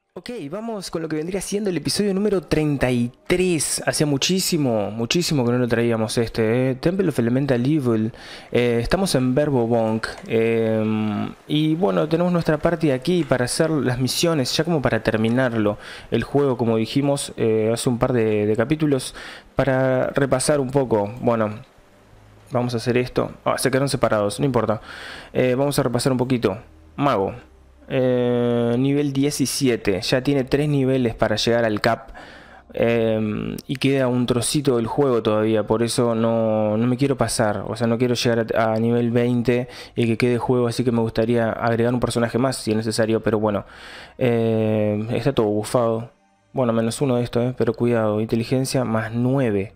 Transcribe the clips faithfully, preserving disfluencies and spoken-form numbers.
Ok, vamos con lo que vendría siendo el episodio número treinta y tres. Hacía muchísimo, muchísimo que no lo traíamos este, ¿eh? Temple of Elemental Evil. Eh, estamos en Verbo Bonk. Eh, y bueno, tenemos nuestra party aquí para hacer las misiones, ya como para terminarlo. El juego, como dijimos eh, hace un par de, de capítulos, para repasar un poco. Bueno, vamos a hacer esto. Ah, se quedaron separados, no importa. Eh, vamos a repasar un poquito. Mago. Eh, nivel diecisiete, ya tiene tres niveles para llegar al cap, eh, y queda un trocito del juego todavía, por eso no, no me quiero pasar, o sea, no quiero llegar a, a nivel veinte y que quede juego, así que me gustaría agregar un personaje más si es necesario, pero bueno, eh, está todo bufado, bueno, menos uno de estos, eh, pero cuidado, inteligencia más nueve,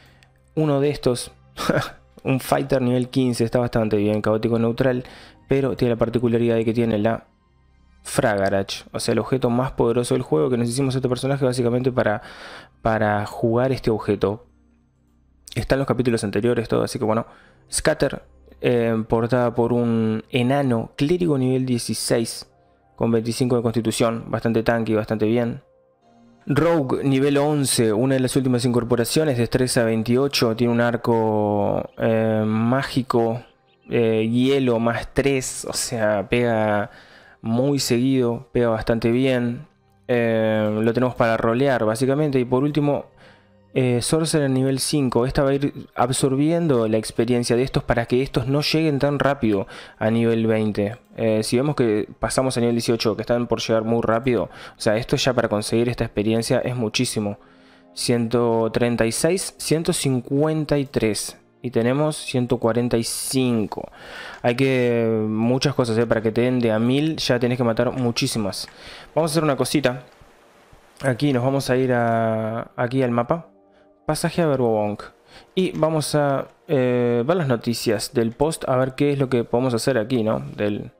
uno de estos, un fighter nivel quince, está bastante bien, caótico neutral, pero tiene la particularidad de que tiene la Fragarach, o sea, el objeto más poderoso del juego, que necesitamos este personaje básicamente para, para jugar este objeto. Está en los capítulos anteriores todo, así que bueno. Scatter, eh, portada por un enano clérigo nivel dieciséis, con veinticinco de constitución, bastante tanque y bastante bien. Rogue nivel once, una de las últimas incorporaciones, destreza veintiocho, tiene un arco eh, mágico, eh, hielo más tres, o sea, pega muy seguido, pega bastante bien, eh, lo tenemos para rolear básicamente. Y por último, eh, Sorcerer nivel cinco, esta va a ir absorbiendo la experiencia de estos para que estos no lleguen tan rápido a nivel veinte. Eh, si vemos que pasamos a nivel dieciocho, que están por llegar muy rápido, o sea, esto ya para conseguir esta experiencia es muchísimo. ciento treinta y seis, ciento cincuenta y tres. Y tenemos ciento cuarenta y cinco. Hay que... muchas cosas, ¿eh? Para que te den de a mil ya tenés que matar muchísimas. Vamos a hacer una cosita. Aquí nos vamos a ir a... aquí al mapa. Pasaje a Verbo Bonk. Y vamos a eh, ver las noticias del post. A ver qué es lo que podemos hacer aquí, ¿no? Del...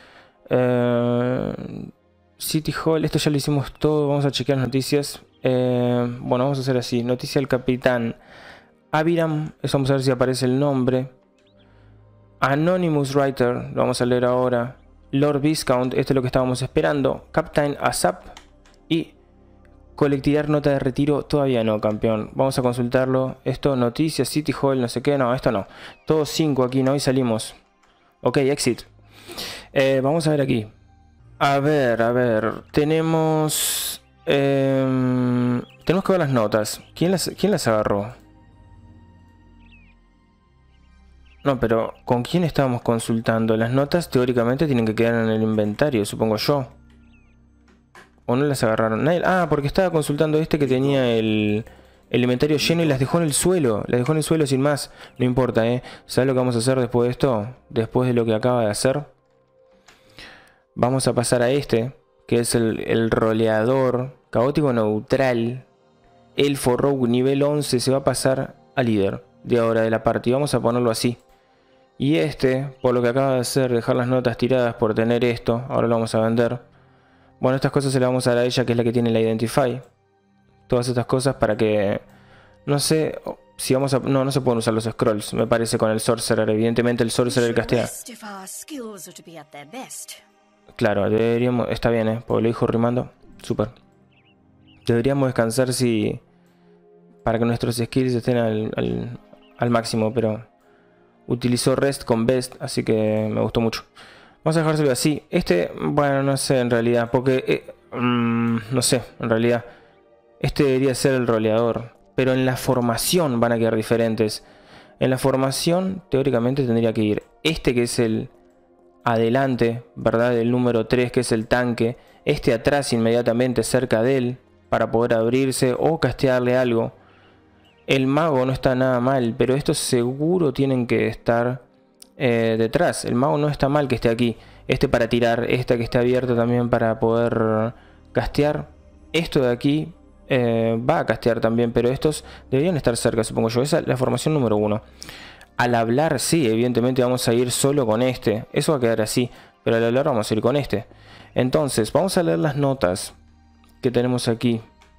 Eh, City Hall. Esto ya lo hicimos todo. Vamos a chequear las noticias. Eh, bueno, vamos a hacer así. Noticia del capitán Aviram, eso vamos a ver si aparece el nombre. Anonymous Writer, lo vamos a leer ahora. Lord Viscount, esto es lo que estábamos esperando. Captain Asap. Y colectivar nota de retiro, todavía no, campeón. Vamos a consultarlo. Esto, noticias, City Hall, no sé qué. No, esto no. Todos cinco aquí, ¿no? Y salimos. Ok, exit. Eh, vamos a ver aquí. A ver, a ver. Tenemos... Eh, tenemos que ver las notas. ¿Quién las, quién las agarró? No, pero ¿con quién estábamos consultando? Las notas teóricamente tienen que quedar en el inventario, supongo yo. ¿O no las agarraron? Ah, porque estaba consultando este que tenía el, el inventario lleno y las dejó en el suelo. Las dejó en el suelo sin más. No importa, ¿eh? ¿Sabes lo que vamos a hacer después de esto? Después de lo que acaba de hacer. Vamos a pasar a este, que es el, el roleador caótico neutral. Elfo Rogue nivel once se va a pasar a líder de ahora de la party. Vamos a ponerlo así. Y este, por lo que acaba de hacer, dejar las notas tiradas por tener esto, ahora lo vamos a vender. Bueno, estas cosas se las vamos a dar a ella, que es la que tiene la Identify. Todas estas cosas para que... no sé si vamos a... no, no se pueden usar los scrolls, me parece, con el Sorcerer. Evidentemente el Sorcerer castea. Claro, deberíamos... está bien, ¿eh? Porque lo dijo rimando. Súper. Deberíamos descansar si... para que nuestros skills estén al, al, al máximo, pero... utilizó rest con best, así que me gustó mucho. Vamos a dejárselo así. Este, bueno, no sé en realidad, porque... Eh, mmm, no sé, en realidad. Este debería ser el roleador. Pero en la formación van a quedar diferentes. En la formación, teóricamente, tendría que ir este, que es el adelante, ¿verdad? El número tres, que es el tanque. Este atrás, inmediatamente cerca de él, para poder abrirse o castearle algo. El mago no está nada mal, pero estos seguro tienen que estar eh, detrás. El mago no está mal que esté aquí. Este para tirar, esta que está abierta también para poder castear. Esto de aquí eh, va a castear también, pero estos deberían estar cerca, supongo yo. Esa es la formación número uno. Al hablar, sí, evidentemente vamos a ir solo con este. Eso va a quedar así, pero al hablar vamos a ir con este. Entonces, vamos a leer las notas que tenemos aquí.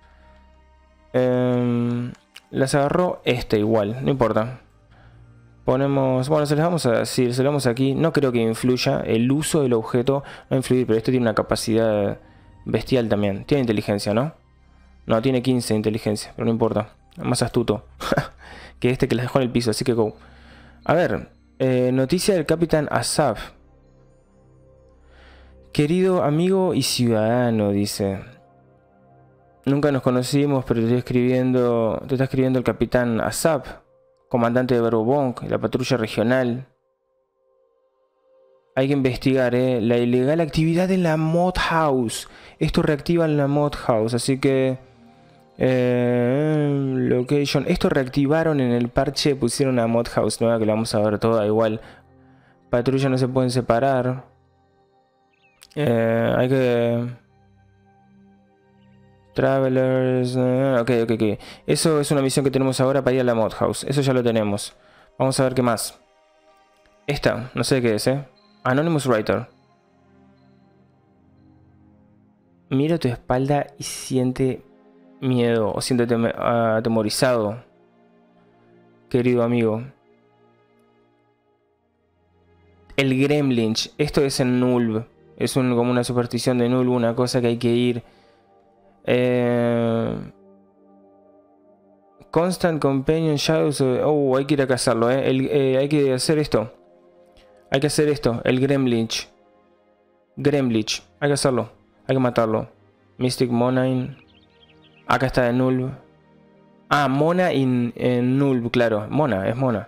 Eh... Las agarró este igual, no importa. Ponemos, bueno, se les vamos a decir, se lo vamos aquí. No creo que influya, el uso del objeto va a influir, pero este tiene una capacidad Bestial también. Tiene inteligencia, ¿no? No, tiene quince de inteligencia, pero no importa. Más astuto que este que les dejó en el piso, así que go. A ver, eh, noticia del Capitán Asaf. Querido amigo y ciudadano, dice. Nunca nos conocimos, pero te estoy escribiendo, te está escribiendo el Capitán Asaf, comandante de Verbobonk, la patrulla regional. Hay que investigar, ¿eh? La ilegal actividad en la Mod House. Esto reactiva en la Mod House, así que... Eh, location. Esto reactivaron en el parche, pusieron una Mod House nueva que la vamos a ver toda igual. Patrulla no se pueden separar. Eh, hay que... Travelers... Eh, ok, ok, ok. Eso es una misión que tenemos ahora para ir a la Mod House. Eso ya lo tenemos. Vamos a ver qué más. Esta, no sé qué es, ¿eh? Anonymous Writer. Mira tu espalda y siente miedo o siéntete atemorizado, querido amigo. El Gremlinch. Esto es en Nulv. Es un, como una superstición de Nulv, una cosa que hay que ir. Eh... Constant Companion Shadows. Oh, hay que ir a cazarlo, ¿eh? El, eh, hay que hacer esto. Hay que hacer esto. El Gremlinch. Gremlinch. Hay que hacerlo. Hay que matarlo. Mystic Monine. Acá está de Nulv. Ah, Mona en Nulv, claro. Mona, es Mona.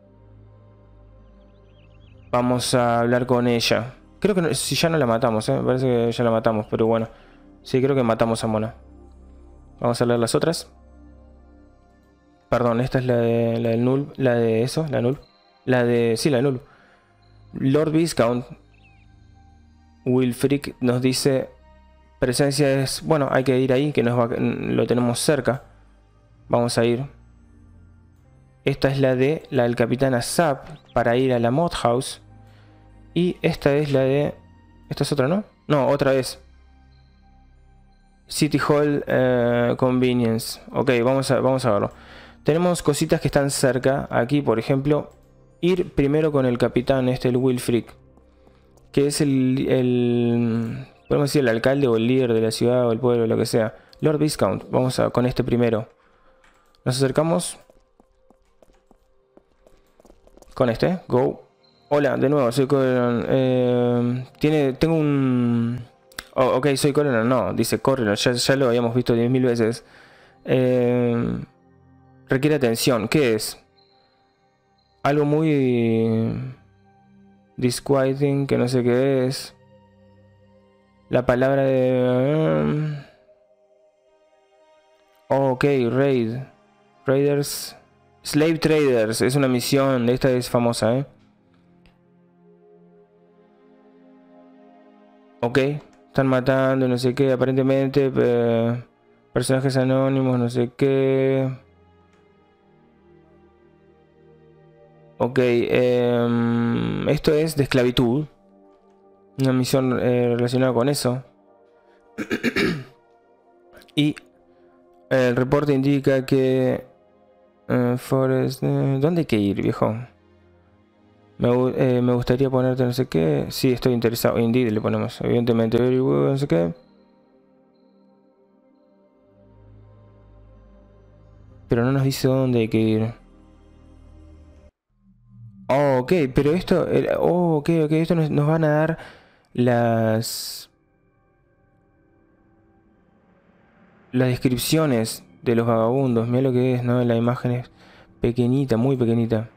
Vamos a hablar con ella. Creo que no, si ya no la matamos, ¿eh? Me parece que ya la matamos, pero bueno. Sí, creo que matamos a Mona. Vamos a leer las otras. Perdón, esta es la de la del Nulv. La de eso, la Nulv. La de... sí, la de Nulv. Lord Viscount Wilfric nos dice... Presencia es... Bueno, hay que ir ahí, que nos va, lo tenemos cerca. Vamos a ir. Esta es la de la del Capitán Asap para ir a la Mod House. Y esta es la de... Esta es otra, ¿no? No, otra vez. City Hall uh, Convenience. Ok, vamos a, vamos a verlo. Tenemos cositas que están cerca. Aquí, por ejemplo, ir primero con el capitán, este, el Wilfric. Que es el... el podemos decir el alcalde o el líder de la ciudad o el pueblo, lo que sea. Lord Viscount. Vamos a con este primero. Nos acercamos. Con este. Go. Hola, de nuevo, soy Corelon. Eh, tiene, tengo un... Oh, ok, soy Corelon. No, dice Corelon. Ya, ya lo habíamos visto diez mil veces. Eh, requiere atención. ¿Qué es? Algo muy... disquieting, que no sé qué es. La palabra de... Oh, ok, raid. Raiders. Slave Traders. Es una misión. Esta es famosa, ¿eh? Ok. Están matando, no sé qué. Aparentemente. Eh, personajes anónimos, no sé qué. Ok. Eh, esto es de esclavitud. Una misión eh, relacionada con eso. Y el reporte indica que uh, Forest, uh, ¿dónde hay que ir, viejo? Me, eh, me gustaría ponerte no sé qué. Sí, estoy interesado. Indeed le ponemos, evidentemente. Very good, no sé qué. Pero no nos dice dónde hay que ir. Oh, ok, pero esto... Oh, ok, ok, esto nos, nos van a dar las... las descripciones de los vagabundos. Mira lo que es, ¿no? La imagen es pequeñita, muy pequeñita.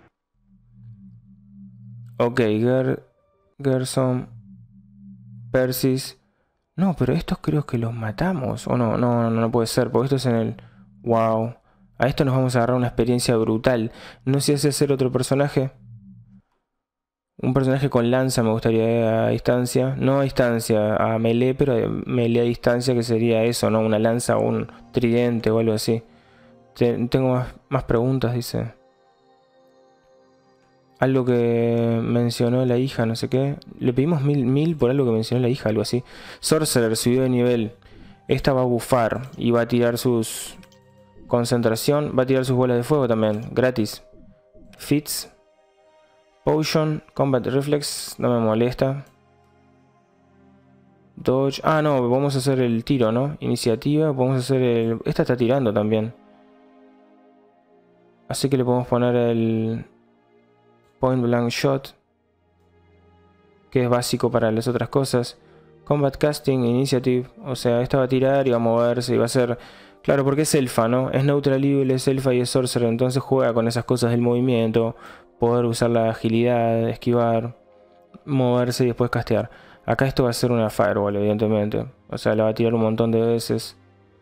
Ok, Ger Gerson, Persis. No, pero estos creo que los matamos. O no, no, no, no puede ser, porque esto es en el... Wow. A esto nos vamos a agarrar una experiencia brutal. No sé si hacer otro personaje. Un personaje con lanza me gustaría a distancia. No a distancia, a melee, pero a melee a distancia, que sería eso, ¿no? Una lanza o un tridente o algo así. Tengo más, más preguntas, dice. Algo que mencionó la hija, no sé qué. Le pedimos mil, mil por algo que mencionó la hija, algo así. Sorcerer subió de nivel. Esta va a bufar y va a tirar sus... Concentración. Va a tirar sus bolas de fuego también. Gratis. Fits. Potion. Combat Reflex. No me molesta. Dodge. Ah, no, vamos a hacer el tiro, ¿no? Iniciativa, vamos a hacer el... Esta está tirando también. Así que le podemos poner el Point Blank Shot, que es básico para las otras cosas. Combat Casting, Initiative. O sea, esta va a tirar y va a moverse y va a ser... Claro, porque es elfa, ¿no? Es neutral evil, es elfa y es sorcerer. Entonces juega con esas cosas del movimiento. Poder usar la agilidad, esquivar, moverse y después castear. Acá esto va a ser una Firewall, evidentemente. O sea, la va a tirar un montón de veces.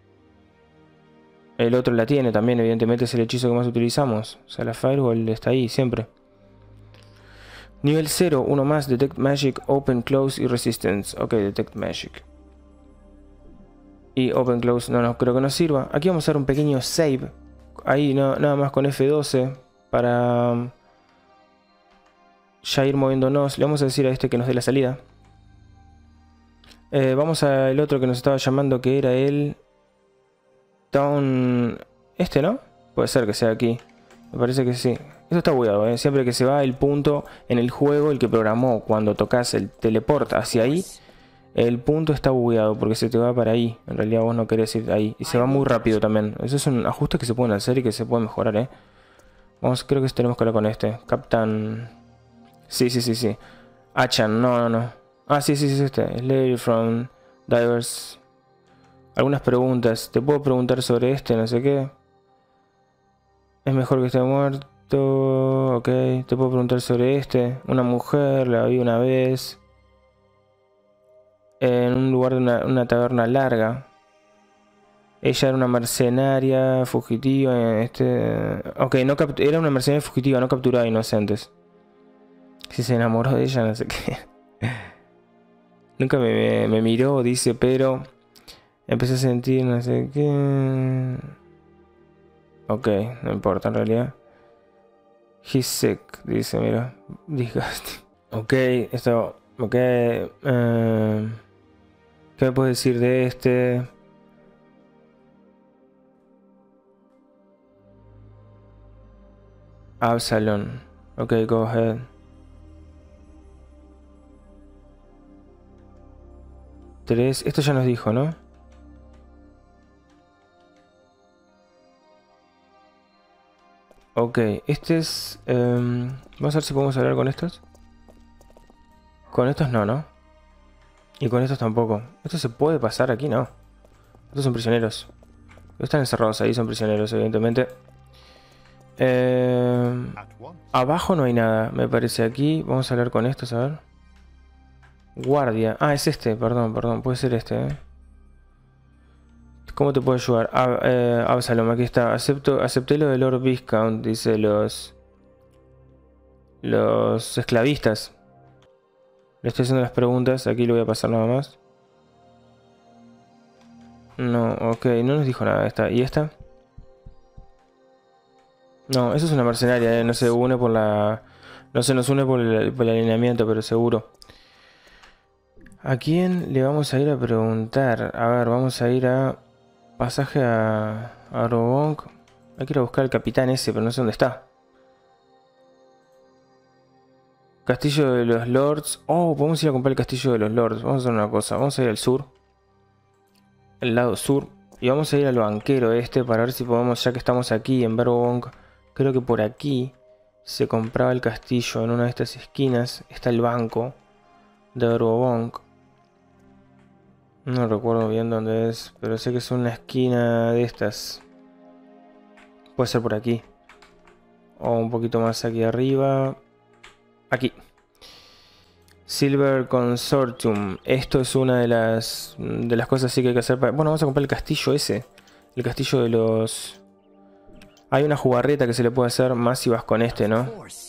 El otro la tiene también, evidentemente es el hechizo que más utilizamos. O sea, la Firewall está ahí siempre. Nivel cero, uno más, Detect Magic, Open, Close y Resistance. Ok, Detect Magic. Y Open, Close, no, no, creo que no sirva. Aquí vamos a hacer un pequeño save. Ahí, no, nada más con F doce. Para um, ya ir moviéndonos. Le vamos a decir a este que nos dé la salida. Eh, vamos al otro que nos estaba llamando, que era el... Down... Este, ¿no? Puede ser que sea aquí. Me parece que sí. Eso está bugueado, ¿eh? Siempre que se va el punto en el juego, el que programó cuando tocas el teleport hacia ahí, el punto está bugueado porque se te va para ahí. En realidad vos no querés ir ahí. Y se va muy rápido también. Esos son ajustes que se pueden hacer y que se pueden mejorar, ¿eh? Vamos, creo que tenemos que hablar con este. Captain... Sí, sí, sí, sí. Achan, no, no, no. Ah, sí, sí, sí, este. Slayer from Divers... Algunas preguntas. Te puedo preguntar sobre este, no sé qué. Es mejor que esté muerto. Ok. Te puedo preguntar sobre este. Una mujer, la vi una vez. En un lugar de una, una taberna larga. Ella era una mercenaria fugitiva. Este. Ok, no era una mercenaria fugitiva, no capturaba inocentes. Si se enamoró de ella, no sé qué. Nunca me, me, me miró, dice, pero... Empecé a sentir no sé qué... Ok, no importa en realidad. He's sick, dice, mira. Disgusting. Ok, esto... Ok. Uh, ¿Qué me puedes decir de este? Absalom. Ok, go ahead. Tres. Esto ya nos dijo, ¿no? Ok, este es... Um, vamos a ver si podemos hablar con estos. Con estos no, ¿no? Y con estos tampoco. ¿Esto se puede pasar aquí? No. Estos son prisioneros. Están encerrados ahí, son prisioneros, evidentemente. Eh, abajo no hay nada, me parece. Aquí vamos a hablar con estos, a ver. Guardia. Ah, es este, perdón, perdón. Puede ser este, ¿eh? ¿Cómo te puedo ayudar? Ah, eh, Absalom, aquí está. Acepto, acepté lo de Lord Viscount, dice los... Los esclavistas. Le estoy haciendo las preguntas, aquí lo voy a pasar nada más. No, ok, no nos dijo nada esta. ¿Y esta? No, eso es una mercenaria, ¿eh? No se une por la... No se nos une por el, por el alineamiento, pero seguro. ¿A quién le vamos a ir a preguntar? A ver, vamos a ir a... Pasaje a... a Robonk. Hay que ir a buscar al capitán ese, pero no sé dónde está. Castillo de los Lords. Oh, podemos ir a comprar el Castillo de los Lords. Vamos a hacer una cosa. Vamos a ir al sur. El lado sur. Y vamos a ir al banquero este para ver si podemos, ya que estamos aquí en Verbobonk. Creo que por aquí se compraba el castillo. En una de estas esquinas está el banco de Verbobonk. No recuerdo bien dónde es, pero sé que es una esquina de estas. Puede ser por aquí. O un poquito más aquí arriba. Aquí. Silver Consortium. Esto es una de las de las cosas sí que hay que hacer para... Bueno, vamos a comprar el castillo ese. El castillo de los... Hay una jugarreta que se le puede hacer más si vas con este, ¿no?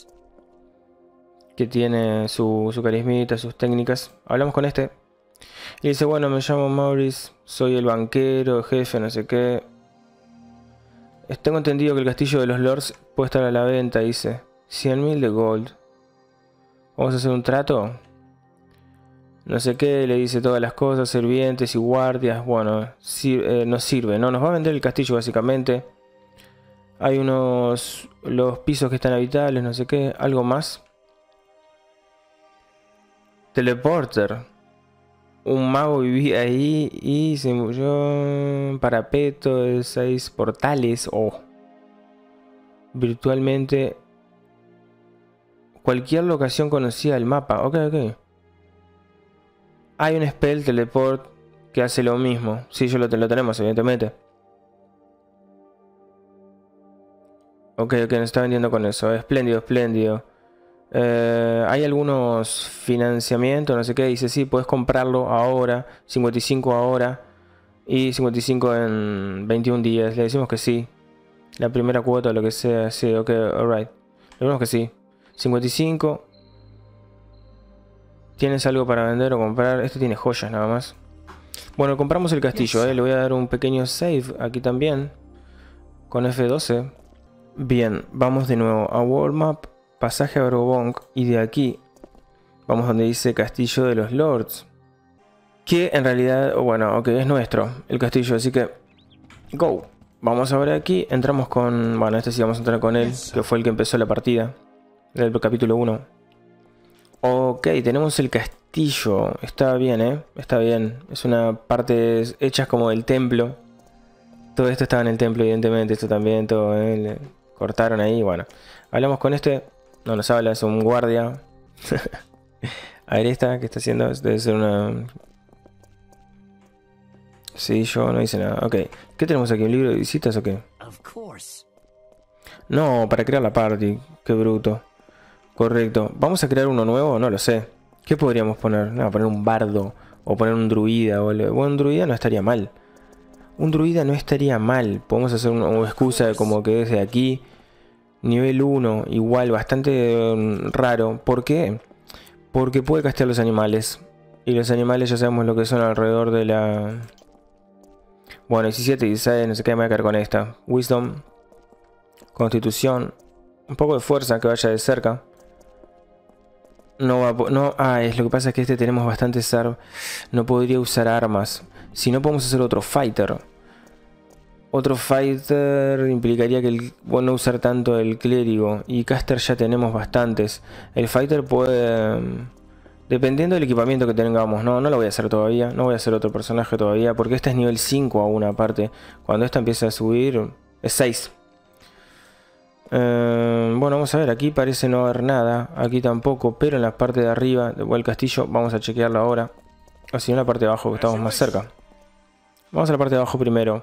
Que tiene su, su carismita, sus técnicas. Hablamos con este. Y dice, bueno, me llamo Maurice. Soy el banquero, jefe, no sé qué. Tengo entendido que el castillo de los Lords puede estar a la venta, dice. cien mil de gold. Vamos a hacer un trato. No sé qué, le dice todas las cosas, sirvientes y guardias. Bueno, sir eh, nos sirve, ¿no? Nos va a vender el castillo básicamente. Hay unos... Los pisos que están habitables, no sé qué. Algo más. Teleporter. Un mago vivía ahí y se murió. Parapeto de seis portales. Oh. Virtualmente. Cualquier locación conocida del mapa. Ok, ok. Hay un spell teleport que hace lo mismo. Sí, yo lo, lo tenemos, evidentemente. Ok, ok, nos está vendiendo con eso. Espléndido, espléndido. Eh, hay algunos financiamientos, no sé qué. Dice, sí, puedes comprarlo ahora. cincuenta y cinco ahora. Y cincuenta y cinco en veintiún días. Le decimos que sí. La primera cuota o lo que sea. Sí, ok, alright. Le decimos que sí. cincuenta y cinco. ¿Tienes algo para vender o comprar? Este tiene joyas nada más. Bueno, compramos el castillo, eh. Le voy a dar un pequeño save aquí también. Con F doce. Bien, vamos de nuevo a World Map. Pasaje a Verbobonk. Y de aquí vamos donde dice Castillo de los Lords. Que en realidad, bueno, ok, es nuestro el castillo, así que... Go. Vamos a ver aquí. Entramos con... Bueno, este sí vamos a entrar con él, que fue el que empezó la partida. Del capítulo uno. Ok, tenemos el castillo. Está bien, ¿eh? Está bien. Es una parte hecha como del templo. Todo esto estaba en el templo, evidentemente. Esto también, todo, ¿eh? Le cortaron ahí, bueno. Hablamos con este. No nos habla, es un guardia. A ver esta, ¿qué está haciendo? Debe ser una... Sí, yo no hice nada. Ok. ¿Qué tenemos aquí? ¿Un libro de visitas o qué? No, para crear la party. Qué bruto. Correcto. ¿Vamos a crear uno nuevo? No lo sé. ¿Qué podríamos poner? No, poner un bardo. O poner un druida. O... Bueno, un druida no estaría mal. Un druida no estaría mal. Podemos hacer una, una excusa de como que desde aquí. Nivel uno. Igual, bastante um, raro. ¿Por qué? Porque puede castear los animales. Y los animales ya sabemos lo que son alrededor de la... Bueno, diecisiete, dieciséis, no sé qué, me voy a quedar con esta. Wisdom. Constitución. Un poco de fuerza que vaya de cerca. No va a... No, ah, es lo que pasa es que este tenemos bastantes armas. No podría usar armas. Si no podemos hacer otro fighter. Otro fighter implicaría que el... Bueno, no usar tanto el clérigo. Y caster ya tenemos bastantes. El fighter puede... Dependiendo del equipamiento que tengamos. No, no lo voy a hacer todavía. No voy a hacer otro personaje todavía. Porque esta es nivel cinco aún aparte. Cuando esta empiece a subir... Es seis. Eh, bueno, vamos a ver. Aquí parece no haber nada. Aquí tampoco. Pero en la parte de arriba del castillo vamos a chequearlo ahora. O si no, en la parte de abajo que estamos más cerca. Vamos a la parte de abajo primero.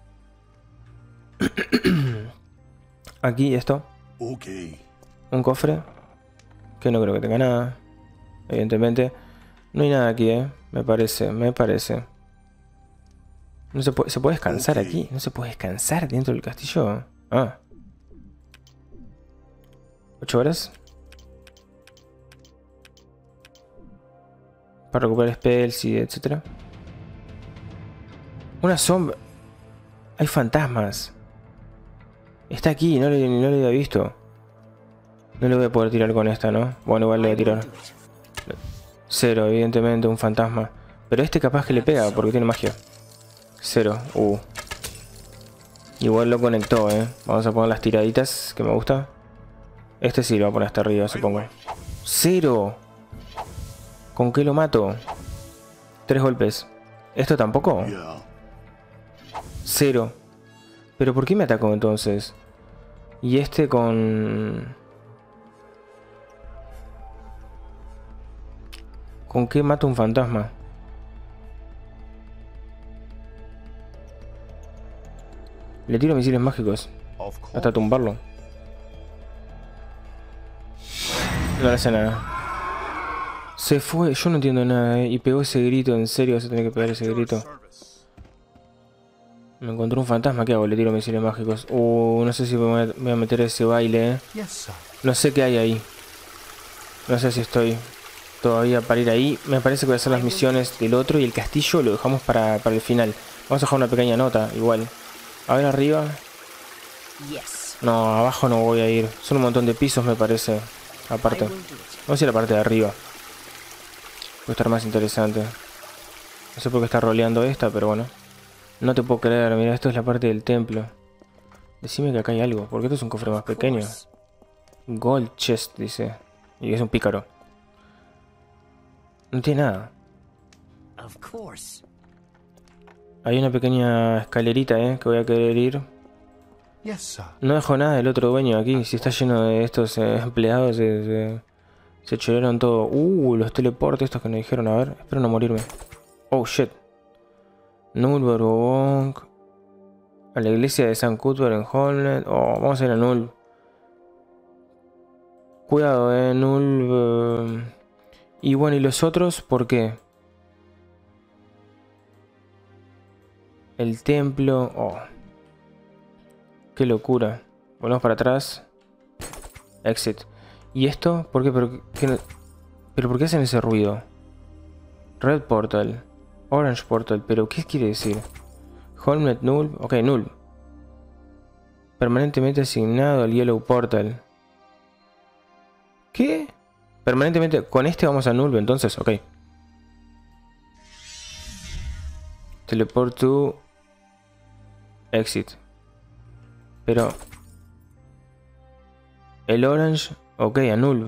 Aquí esto. Un cofre. Que no creo que tenga nada. Evidentemente. No hay nada aquí, eh. Me parece, me parece. No se puede, ¿se puede descansar aquí? ¿No se puede descansar dentro del castillo? Ah. ¿Ocho horas? Para recuperar spells y etcétera. Una sombra. Hay fantasmas. Está aquí, no lo, no lo había visto. No le voy a poder tirar con esta, ¿no? Bueno, igual le voy a tirar. Cero, evidentemente, un fantasma. Pero este capaz que le pega porque tiene magia. Cero, uh. Igual lo conectó, eh. Vamos a poner las tiraditas que me gusta. Este sí lo va a poner hasta arriba, supongo. Cero. ¿Con qué lo mato? Tres golpes. ¿Esto tampoco? Cero. ¿Pero por qué me atacó entonces? Y este con... ¿Con qué mato un fantasma? Le tiro misiles mágicos. Hasta tumbarlo. No le hace nada. Se fue. Yo no entiendo nada, eh. Y pegó ese grito. ¿En serio vas a tener que pegar ese grito? Me encontró un fantasma. ¿Qué hago? Le tiro misiles mágicos. Uh, no sé si me voy a meter ese baile, eh. No sé qué hay ahí. No sé si estoy todavía para ir ahí. Me parece que voy a hacer las misiones del otro. Y el castillo lo dejamos para, para el final. Vamos a dejar una pequeña nota, igual. A ver arriba. No, abajo no voy a ir. Son un montón de pisos, me parece. Aparte. Vamos a ir a la parte de arriba. Puede estar más interesante. No sé por qué está roleando esta, pero bueno. No te puedo creer. Mira, esto es la parte del templo. Decime que acá hay algo. Porque esto es un cofre más pequeño. Gold chest, dice. Y es un pícaro. No tiene nada. Of course. Hay una pequeña escalerita, eh, que voy a querer ir. Yes, sir. No dejó nada del otro dueño aquí. Si está lleno de estos eh, empleados, se, se, se choraron todo. Uh, los teleportes estos que nos dijeron. A ver, espero no morirme. Oh, shit. Null, Borbobonk. A la iglesia de San Cuthbert en Holnet. Oh, vamos a ir a Null. Cuidado, eh, Null. Uh... Y bueno, ¿y los otros? ¿Por qué? El templo. Oh. Qué locura. Volvemos para atrás. Exit. ¿Y esto? ¿Por qué? ¿Pero, qué no... ¿Pero por qué hacen ese ruido? Red Portal. Orange Portal. ¿Pero qué quiere decir? Holmet Null. Ok, Null. Permanentemente asignado al Yellow Portal. ¿Qué? Permanentemente. Con este vamos a Null, entonces. Ok. Teleport to Exit. Pero el Orange. Ok, a Null.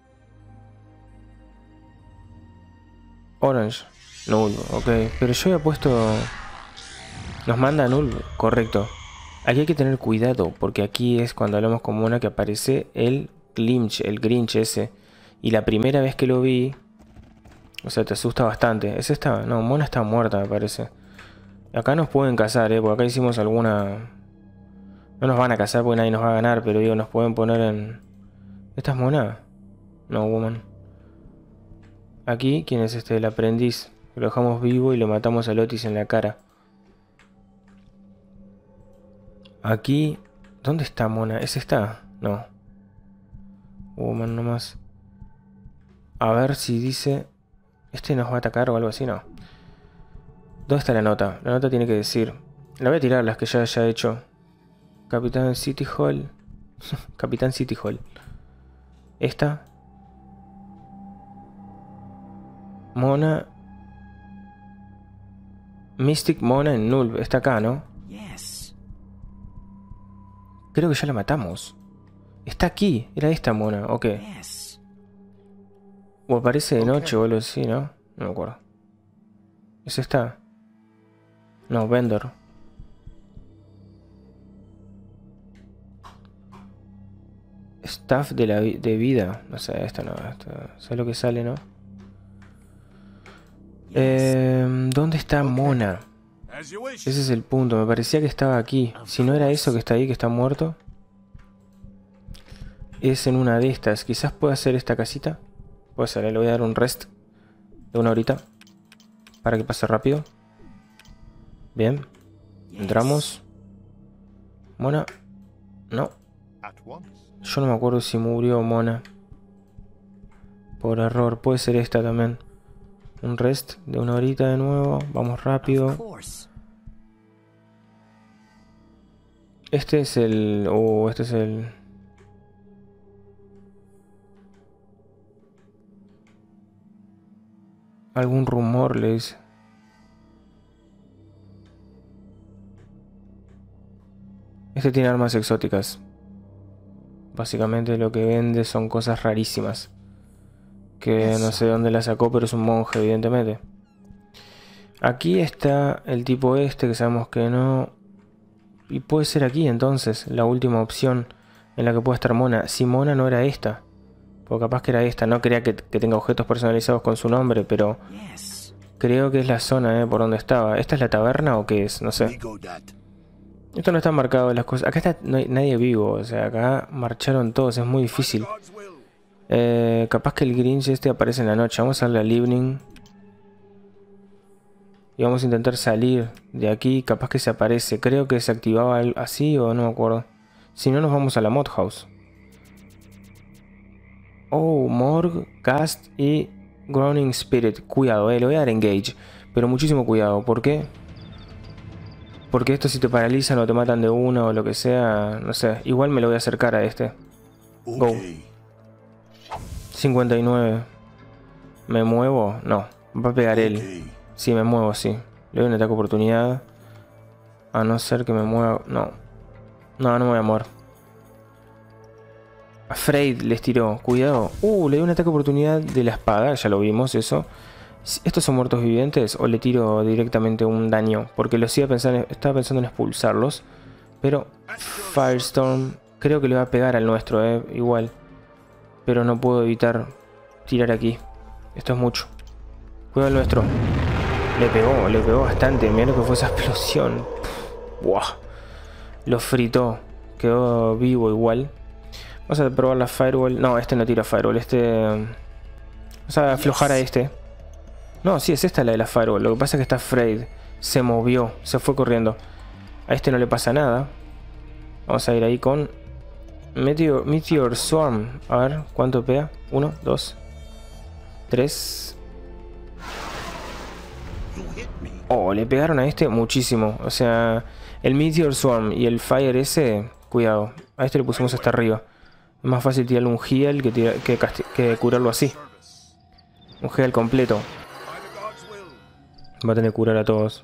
Orange. Null. Ok. Pero yo había puesto. Nos manda a Null. Correcto. Aquí hay que tener cuidado. Porque aquí es cuando hablamos con Mona que aparece el Grinch. El Grinch ese. Y la primera vez que lo vi. O sea, te asusta bastante. ¿Es esta? No, Mona está muerta, me parece. Acá nos pueden cazar, eh. Porque acá hicimos alguna. No nos van a cazar porque nadie nos va a ganar. Pero digo, nos pueden poner en. ¿Esta es Mona? No, woman. Aquí, ¿quién es este? El aprendiz. Lo dejamos vivo y lo matamos a Otis en la cara. Aquí. ¿Dónde está Mona? ¿Es esta? No. Woman nomás. A ver si dice. ¿Este nos va a atacar o algo así? No. ¿Dónde está la nota? La nota tiene que decir. La voy a tirar, las que ya haya hecho. Capitán City Hall. Capitán City Hall. Esta. Mona. Mystic Mona en Null. Está acá, ¿no? Yes. Creo que ya la matamos. Está aquí. Era esta Mona. Ok. Yes. O aparece de noche Ok. o algo así, ¿no? No me acuerdo. ¿Es esta? No, Vendor. Staff de la vi- de vida. No sé, esta no. Esta, ¿sabes lo que sale, no? Eh, ¿Dónde está Mona? As you wish. Ese es el punto. Me parecía que estaba aquí. Si no era eso que está ahí, que está muerto. Es en una de estas. Quizás pueda hacer esta casita. Puede ser, eh, le voy a dar un rest de una horita. Para que pase rápido. Bien. Entramos. Mona. No. At once. Yo no me acuerdo si murió Mona. Por error. Puede ser esta también. Un rest de una horita de nuevo. Vamos Of rápido. course. Este es el... Oh, este es el... Algún rumor le dice. Este tiene armas exóticas. Básicamente lo que vende son cosas rarísimas. Que no sé de dónde la sacó, pero es un monje, evidentemente. Aquí está el tipo este, que sabemos que no... Y puede ser aquí entonces la última opción en la que puede estar Mona. Si Mona no era esta. Porque capaz que era esta. No quería que, que tenga objetos personalizados con su nombre, pero... Yes. Creo que es la zona, eh, por donde estaba. ¿Esta es la taberna o qué es? No We sé. go that. Esto no está marcado en las cosas. Acá está, no hay nadie vivo. O sea, acá marcharon todos. Es muy difícil. God's will. Eh, capaz que el Grinch este aparece en la noche. Vamos a darle al evening. Y vamos a intentar salir de aquí. Capaz que se aparece. Creo que se activaba el- así o no me acuerdo. Si no, nos vamos a la mod house. Oh, Morgue, Cast y Groaning Spirit. Cuidado, eh. Le voy a dar engage. Pero muchísimo cuidado. ¿Por qué? Porque esto si te paralizan o te matan de una o lo que sea. No sé. Igual me lo voy a acercar a este. Go. Okay. cincuenta y nueve. ¿Me muevo? No. Va a pegar él. Okay. Sí, me muevo, sí. Le doy un ataque de oportunidad. A no ser que me mueva... No. No, no me voy a mover. Afraid les tiró. Cuidado. Uh, le doy un ataque de oportunidad de la espada. Ya lo vimos eso. ¿Estos son muertos vivientes o le tiro directamente un daño? Porque lo iba pensando, estaba pensando en expulsarlos. Pero Firestorm creo que le va a pegar al nuestro, eh, igual. Pero no puedo evitar tirar aquí. Esto es mucho. Cuidado al nuestro. Le pegó, le pegó bastante. Mirá lo que fue esa explosión. Buah. Lo fritó. Quedó vivo igual. Vamos a probar la Firewall. No, este no tira Firewall. Este... Vamos a aflojar a este. No, sí, es esta la de la Firewall. Lo que pasa es que está afraid. Se movió. Se fue corriendo. A este no le pasa nada. Vamos a ir ahí con... Meteor, Meteor Swarm. A ver, ¿cuánto pega? Uno, dos, tres. Oh, le pegaron a este muchísimo. O sea, el Meteor Swarm y el Fire ese... Cuidado. A este le pusimos hasta arriba. Es más fácil tirarle un heal que, tira, que, que curarlo así. Un heal completo. Va a tener que curar a todos.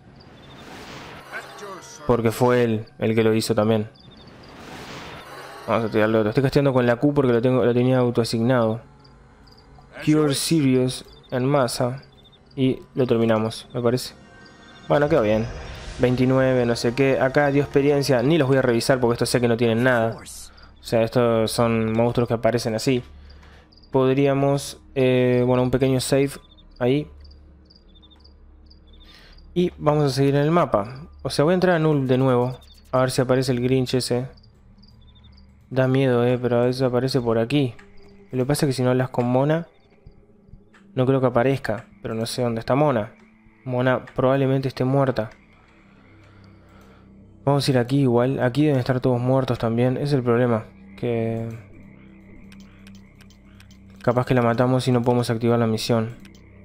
Porque fue él el que lo hizo también. Vamos a tirarle otro. Estoy casteando con la Q porque lo, tengo, lo tenía autoasignado. Cure Serious en masa. Y lo terminamos, me parece. Bueno, quedó bien. veintinueve, no sé qué. Acá dio experiencia. Ni los voy a revisar porque estos sé que no tienen nada. O sea, estos son monstruos que aparecen así. Podríamos... Eh, bueno, un pequeño save ahí. Y vamos a seguir en el mapa. O sea, voy a entrar a Null de nuevo. A ver si aparece el Grinch ese. Da miedo, eh, pero a veces aparece por aquí. Lo que pasa es que si no hablas con Mona, no creo que aparezca. Pero no sé dónde está Mona. Mona probablemente esté muerta. Vamos a ir aquí igual. Aquí deben estar todos muertos también. Ese es el problema. Que... Capaz que la matamos y no podemos activar la misión.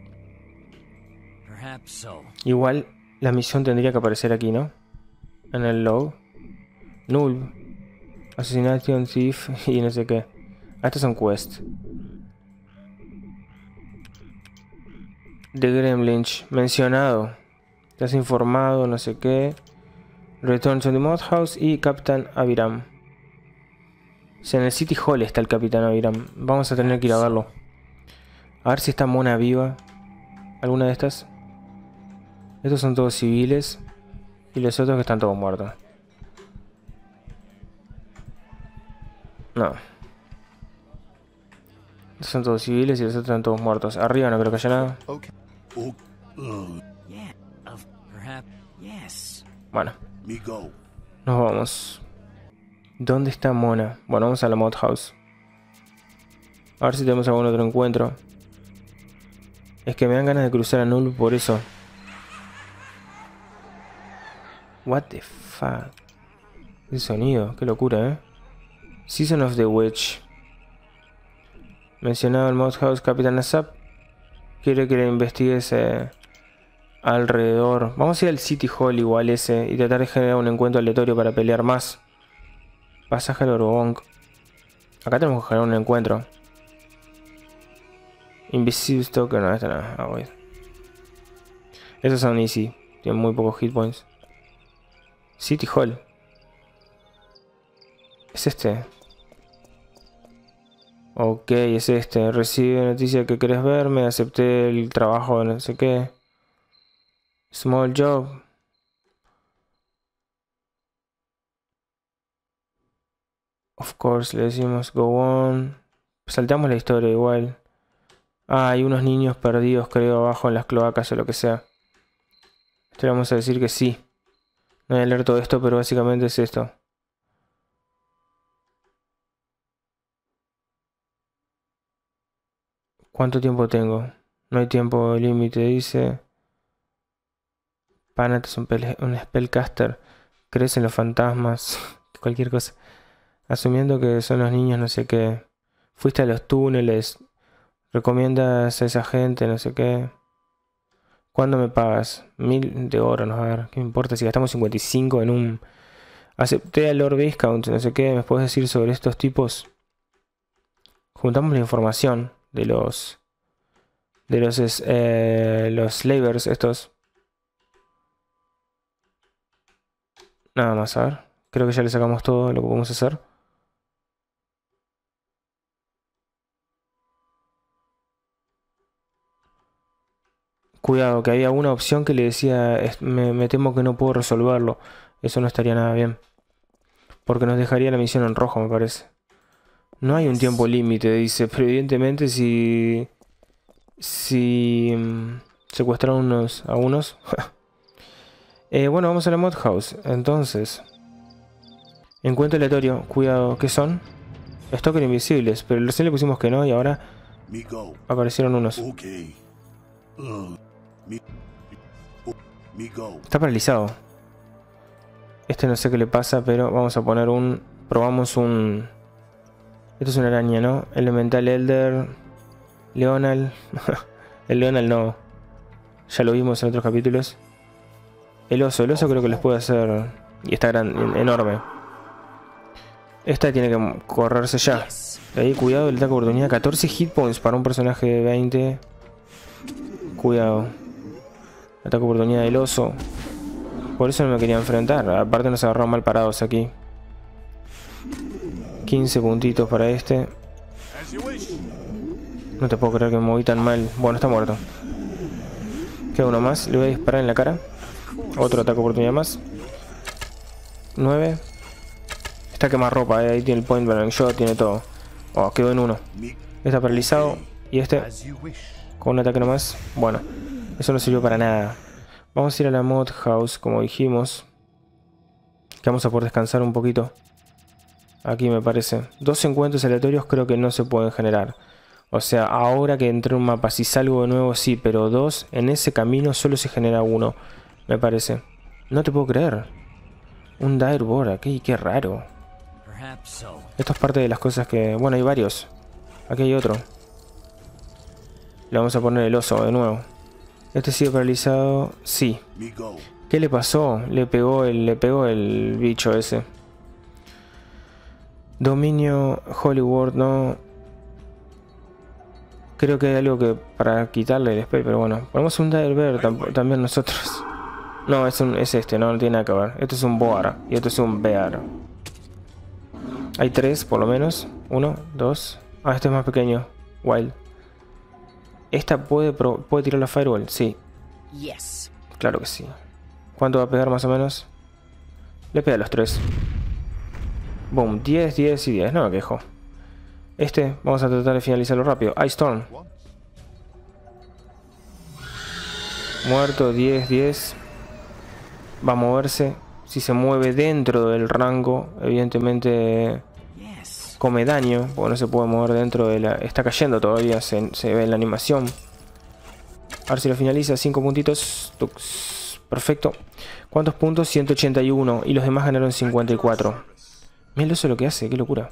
Igual la misión tendría que aparecer aquí, ¿no? En el log. Null. Assassination Thief y no sé qué. Ah, estos son quests. The Gremlinch. Mencionado. Te has informado, no sé qué. Return to the Mod House y Captain Aviram. O sea, en el City Hall está el Capitán Aviram. Vamos a tener que ir a verlo. A ver si está Mona viva. ¿Alguna de estas? Estos son todos civiles. Y los otros que están todos muertos. No. Estos son todos civiles y los otros están todos muertos. Arriba no creo que haya nada. Okay. Oh, uh, Yeah. Of perhaps. Yes. me Bueno, go. nos vamos. ¿Dónde está Mona? Bueno, vamos a la Mod House. A ver si tenemos algún otro encuentro. Es que me dan ganas de cruzar a Null por eso. What the fuck. Ese sonido, qué locura, eh. Season of the Witch. Mencionado el Mod House Capitán Asap. Quiere que le investigues eh, alrededor. Vamos a ir al City Hall igual ese. Y tratar de generar un encuentro aleatorio para pelear más. Pasaje al Orobonk. Acá tenemos que generar un encuentro. Invisible Stalker, no, esta no. Ah, voy. Esos son easy. Tienen muy pocos hit points. City Hall. Es este. Ok, es este. Recibe noticia que querés verme. Acepté el trabajo de no sé qué. Small job. Of course, le decimos go on. Saltamos la historia igual. Ah, hay unos niños perdidos, creo, abajo en las cloacas o lo que sea. Esto le vamos a decir que sí. No voy a leer todo esto, pero básicamente es esto. ¿Cuánto tiempo tengo? No hay tiempo límite, dice. Panat es un, un spellcaster. Crees en los fantasmas. Cualquier cosa. Asumiendo que son los niños, no sé qué. Fuiste a los túneles. Recomiendas a esa gente, no sé qué. ¿Cuándo me pagas? Mil de oro, no, a ver. ¿Qué me importa si gastamos cincuenta y cinco en un... Acepté al Lord Viscount, no sé qué. ¿Me puedes decir sobre estos tipos? Juntamos la información de los... De los... Eh, los slavers estos. Nada más, a ver. Creo que ya le sacamos todo lo que podemos hacer. Cuidado, que había una opción que le decía, me, me temo que no puedo resolverlo. Eso no estaría nada bien. Porque nos dejaría la misión en rojo, me parece. No hay un tiempo límite, dice, pero evidentemente si... Si... Um, secuestraron unos, a unos... eh, bueno, vamos a la mod house, entonces... Encuentro aleatorio, cuidado, ¿qué son? Stalker invisibles, pero recién le pusimos que no y ahora... Me go. Aparecieron unos. Okay. Uh, me, oh, me go. Está paralizado. Este no sé qué le pasa, pero vamos a poner un... Probamos un... Esto es una araña, ¿no? Elemental Elder... Leonal... El Leonal no. Ya lo vimos en otros capítulos. El oso, el oso creo que les puede hacer... Y está gran, enorme. Esta tiene que correrse ya. De ahí, cuidado, el ataque de oportunidad. catorce hit points para un personaje de veinte. Cuidado. Ataque de oportunidad del oso. Por eso no me quería enfrentar. Aparte nos agarraron mal parados aquí. quince puntitos para este. No te puedo creer que me moví tan mal. Bueno, está muerto. Queda uno más. Le voy a disparar en la cara. Otro ataque de oportunidad más. nueve. Está quemar ropa, eh. Ahí tiene el point blank shot, tiene todo. Oh, quedó en uno. Está paralizado. Y este con un ataque nomás. Bueno, eso no sirvió para nada. Vamos a ir a la mod house, como dijimos. Que vamos a poder descansar un poquito. Aquí me parece. Dos encuentros aleatorios creo que no se pueden generar. O sea, ahora que entré en un mapa, si salgo de nuevo sí, pero dos, en ese camino solo se genera uno, me parece. No te puedo creer. Un direboard aquí, qué raro. Esto es parte de las cosas que... Bueno, hay varios. Aquí hay otro. Le vamos a poner el oso de nuevo. Este sigue paralizado. Sí. ¿Qué le pasó? Le pegó el, le pegó el bicho ese. Dominio Hollywood, no. Creo que hay algo que para quitarle el spell, pero bueno. Ponemos un Dire tam también nosotros. No, es, un, es este, no, no tiene nada que ver. Esto es un Boar y esto es un Bear. Hay tres, por lo menos. Uno, dos. Ah, este es más pequeño. Wild. ¿Esta puede, puede tirar la Firewall? Sí. Yes. Claro que sí. ¿Cuánto va a pegar más o menos? Le pega a los tres. Boom, diez, diez y diez. No me quejo. Este, vamos a tratar de finalizarlo rápido. Ice Storm. Muerto, diez, diez. Va a moverse. Si se mueve dentro del rango, evidentemente come daño, porque no se puede mover dentro de la... Está cayendo todavía, se, se ve en la animación. A ver si lo finaliza, cinco puntitos. Tux. Perfecto. ¿Cuántos puntos? ciento ochenta y uno. Y los demás ganaron cincuenta y cuatro. Mira eso lo que hace, qué locura.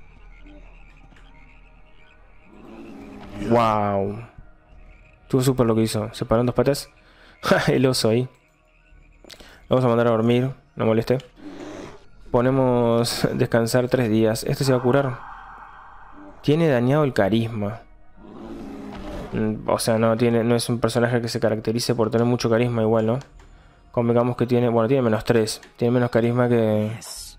Wow. Estuvo súper lo que hizo. Se paró en dos patas. El oso ahí. Lo vamos a mandar a dormir, no moleste. Ponemos descansar tres días. Este se va a curar. Tiene dañado el carisma. O sea, no tiene, no es un personaje que se caracterice por tener mucho carisma igual, ¿no? Convengamos que tiene... Bueno, tiene menos tres. Tiene menos carisma que...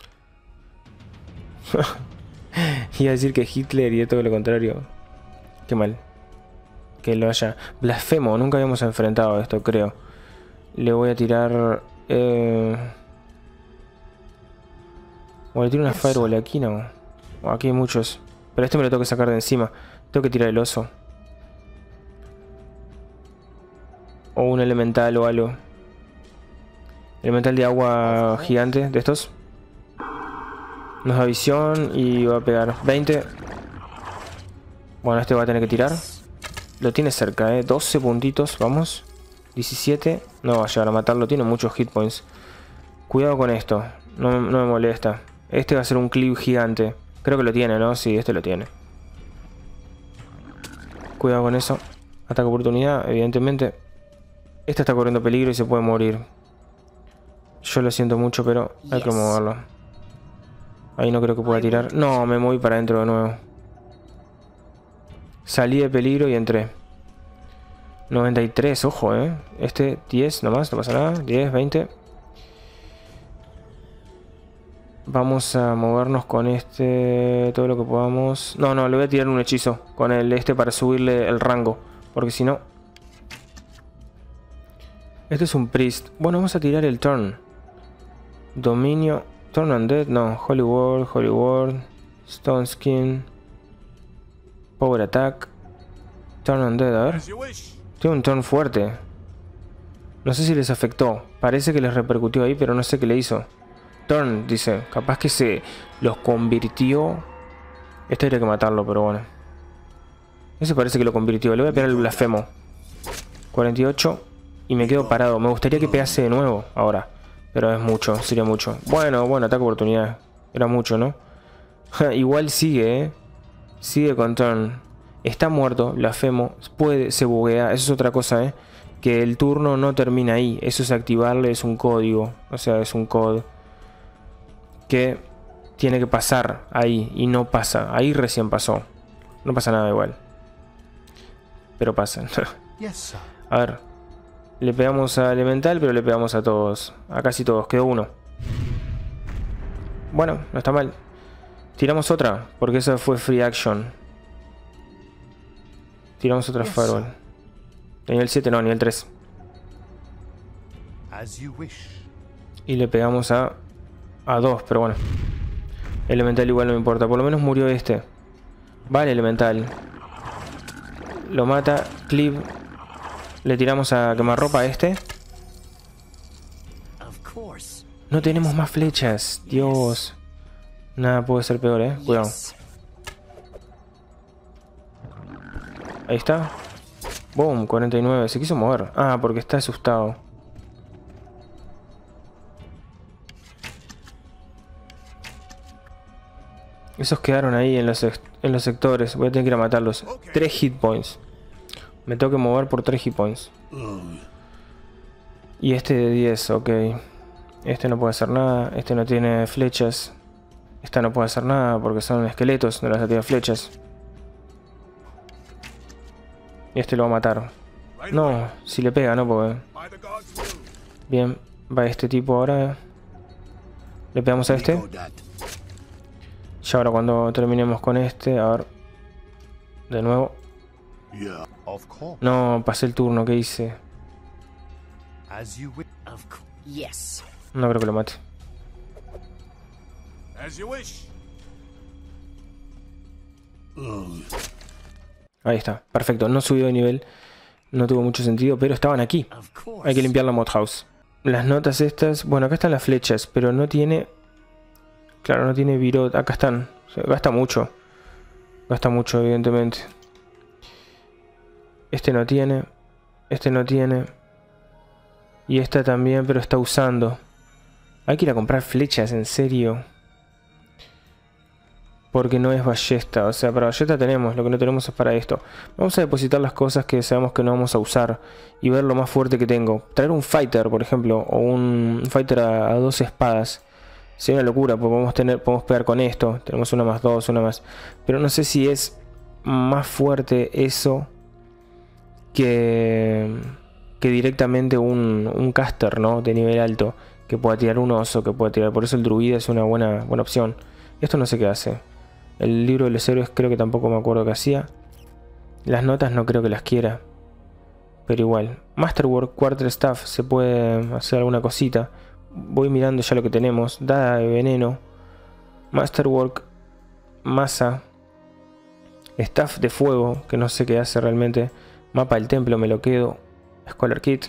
Iba a decir que Hitler y todo lo contrario. Qué mal. Que lo haya... Blasfemo, nunca habíamos enfrentado esto, creo. Le voy a tirar... Eh... Bueno, le tiro una Firewall aquí, no. Aquí hay muchos. Pero este me lo tengo que sacar de encima. Tengo que tirar el oso. O un elemental o algo. Elemental de agua gigante de estos. Nos da visión y va a pegar veinte. Bueno, este va a tener que tirar. Lo tiene cerca, eh. doce puntitos, vamos. diecisiete. No va a llegar a matarlo, tiene muchos hit points. Cuidado con esto. No, no me molesta. Este va a ser un clip gigante. Creo que lo tiene, ¿no? Sí, este lo tiene. Cuidado con eso. Ataque oportunidad, evidentemente. Este está corriendo peligro y se puede morir. Yo lo siento mucho, pero hay que moverlo. Ahí no creo que pueda tirar. No, me moví para adentro de nuevo. Salí de peligro y entré. noventa y tres, ojo, eh. Este diez nomás, no pasa nada. diez, veinte. Vamos a movernos con este. Todo lo que podamos. No, no, le voy a tirar un hechizo con el este para subirle el rango. Porque si no... Este es un priest. Bueno, vamos a tirar el turn. Dominio. Turn Undead, no. Holy Word, Holy Word. Stone Skin. Power Attack. Turn Undead, a ver. Tiene un turn fuerte. No sé si les afectó. Parece que les repercutió ahí, pero no sé qué le hizo. Turn, dice. Capaz que se los convirtió. Este habría que matarlo, pero bueno. Ese parece que lo convirtió. Le voy a pegar el blasfemo. cuarenta y ocho. Y me quedo parado. Me gustaría que pegase de nuevo ahora. Pero es mucho, sería mucho. Bueno, bueno, ataque oportunidad. Era mucho, ¿no? Igual sigue, ¿eh? Sigue con turn. Está muerto, blasfemo. Puede, se buguea. Eso es otra cosa, ¿eh? Que el turno no termina ahí. Eso es activarle, es un código. O sea, es un code. Que tiene que pasar ahí. Y no pasa. Ahí recién pasó. No pasa nada igual. Pero pasa. A ver. Le pegamos a elemental, pero le pegamos a todos. A casi todos. Quedó uno. Bueno, no está mal. Tiramos otra, porque esa fue free action. Tiramos otra Fireball. Nivel siete, no, nivel tres. Y le pegamos a... A dos, pero bueno. Elemental igual no me importa. Por lo menos murió este. Vale, elemental. Lo mata. Clip. Le tiramos a quemarropa a este. No tenemos más flechas. Dios. Nada puede ser peor, eh. Cuidado. Ahí está. Boom, cuarenta y nueve. Se quiso mover. Ah, porque está asustado. Esos quedaron ahí en los, en los sectores. Voy a tener que ir a matarlos. Tres hit points. Me tengo que mover por tres hit points. Y este de diez, ok. Este no puede hacer nada. Este no tiene flechas. Esta no puede hacer nada porque son esqueletos. No las tiene flechas. Y este lo va a matar. No, si le pega, no porque... Bien, va este tipo ahora. Le pegamos a este. Y ahora cuando terminemos con este, a ver. De nuevo. No, pasé el turno, ¿qué hice? No creo que lo mate. Ahí está, perfecto. No subió de nivel. No tuvo mucho sentido, pero estaban aquí. Hay que limpiar la mod house. Las notas estas... Bueno, acá están las flechas, pero no tiene... Claro, no tiene virot. Acá están. O sea, gasta mucho. Gasta mucho, evidentemente. Este no tiene. Este no tiene. Y esta también, pero está usando. Hay que ir a comprar flechas, en serio. Porque no es ballesta. O sea, para ballesta tenemos. Lo que no tenemos es para esto. Vamos a depositar las cosas que sabemos que no vamos a usar. Y ver lo más fuerte que tengo. Traer un fighter, por ejemplo. O un fighter a, a dos espadas. Sería una locura. Porque podemos, tener, podemos pegar con esto. Tenemos una más dos, una más. Pero no sé si es más fuerte eso. Que, que directamente un, un caster, ¿no? De nivel alto. Que pueda tirar un oso. Que pueda tirar. Por eso el druida es una buena, buena opción. Esto no sé qué hace. El libro de los héroes creo que tampoco me acuerdo qué hacía. Las notas no creo que las quiera. Pero igual. Masterwork, Quarterstaff. Se puede hacer alguna cosita. Voy mirando ya lo que tenemos. Dada de veneno. Masterwork. Masa. Staff de fuego. Que no sé qué hace realmente. Mapa del templo me lo quedo. Scholar Kit.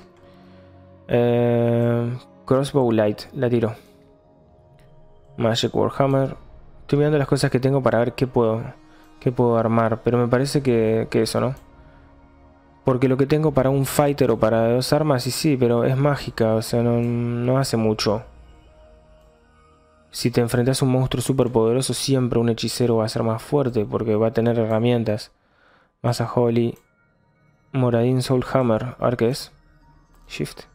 Eh, crossbow Light. La tiro. Magic Warhammer. Estoy mirando las cosas que tengo para ver qué puedo, qué puedo armar. Pero me parece que, que eso, ¿no? Porque lo que tengo para un fighter o para dos armas, y sí, pero es mágica. O sea, no, no hace mucho. Si te enfrentas a un monstruo súper poderoso, siempre un hechicero va a ser más fuerte. Porque va a tener herramientas. Masa Holy. Moradin Soulhammer. A ver qué es. Shift.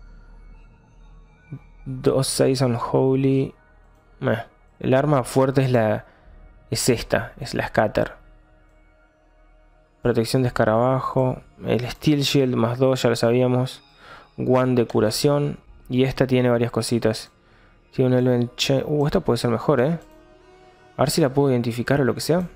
dos seis Unholy. Meh. El arma fuerte es la... Es esta. Es la Scatter. Protección de escarabajo. El Steel Shield más dos, ya lo sabíamos. One de curación. Y esta tiene varias cositas. Tiene un Element Chain. Uh, esta puede ser mejor, ¿eh? A ver si la puedo identificar o lo que sea.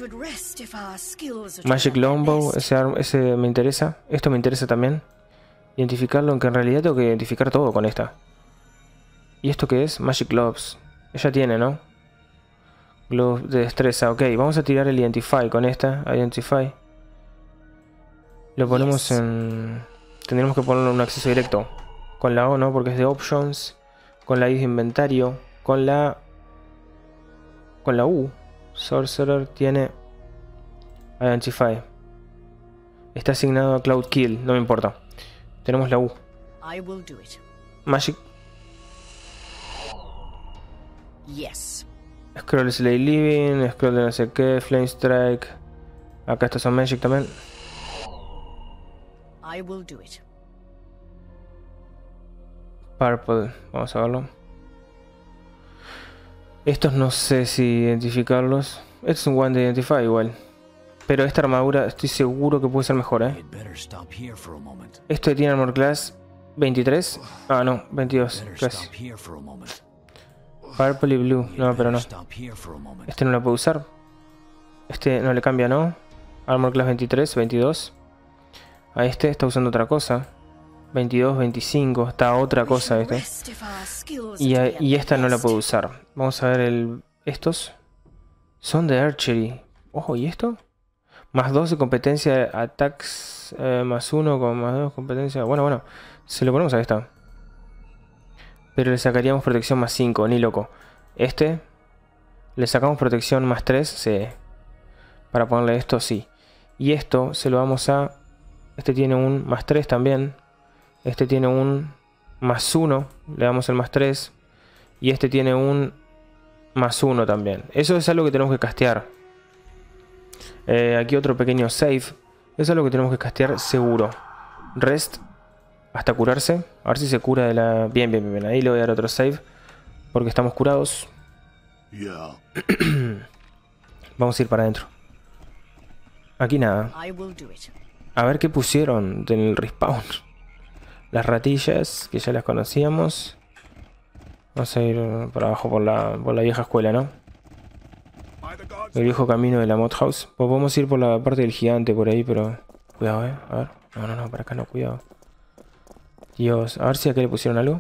Magic Longbow. Ese, ese me interesa. Esto me interesa también. Identificarlo, aunque en realidad tengo que identificar todo con esta. ¿Y esto qué es? Magic Gloves. Ella tiene, ¿no? Gloves de destreza. Ok, vamos a tirar el Identify con esta. Identify. Lo ponemos Yes. en... Tendríamos que ponerlo en un acceso directo. Con la O, ¿no? Porque es de Options. Con la I de inventario. Con la... Con la U. Sorcerer tiene... Identify. Está asignado a Cloud Kill. No me importa. Tenemos la U. I will do it. Magic... Yes. Scroll Slay Living. Scroll de no sé qué. Flame Strike. Acá estos son Magic también. I will do it. Purple, vamos a verlo. Estos no sé si identificarlos. Este es un One de Identify igual. Pero esta armadura estoy seguro que puede ser mejor, ¿eh? I'd better stop here for a moment. Esto tiene Armor Class veintitrés. Ah, no, veintidós. Better Casi. stop here for a moment. Purple y Blue. No, pero no. Stop here for a moment. Este no lo puedo usar. Este no le cambia, ¿no? Armor Class veintitrés, veintidós. A este está usando otra cosa. veintidós, veinticinco. Está otra cosa este. Rest if our skills Y, are a- to be y at esta no la best. puedo usar. Vamos a ver el... Estos. Son de Archery. Ojo, ¿y esto? Más dos de competencia. Attacks. eh, más uno con más dos competencia. Bueno, bueno. Se lo ponemos a esta. Pero le sacaríamos protección más cinco. Ni loco. Este. Le sacamos protección más tres. Sí. Para ponerle esto, sí. Y esto se lo vamos a... Este tiene un más tres también. Este tiene un más uno. Le damos el más tres. Y este tiene un más uno también. Eso es algo que tenemos que castear. Eh, aquí otro pequeño save. Eso es algo que tenemos que castear seguro. Rest. Hasta curarse. A ver si se cura de la... Bien, bien, bien. Ahí le voy a dar otro save. Porque estamos curados. Yeah. Vamos a ir para adentro. Aquí nada. I will do it. A ver qué pusieron en el respawn. Las ratillas, que ya las conocíamos. Vamos a ir para abajo por la, por la vieja escuela, ¿no? By the gods. El viejo camino de la mod house. Pues podemos ir por la parte del gigante por ahí, pero... Cuidado, eh. A ver. No, no, no, para acá no, cuidado. Dios, a ver si acá le pusieron algo.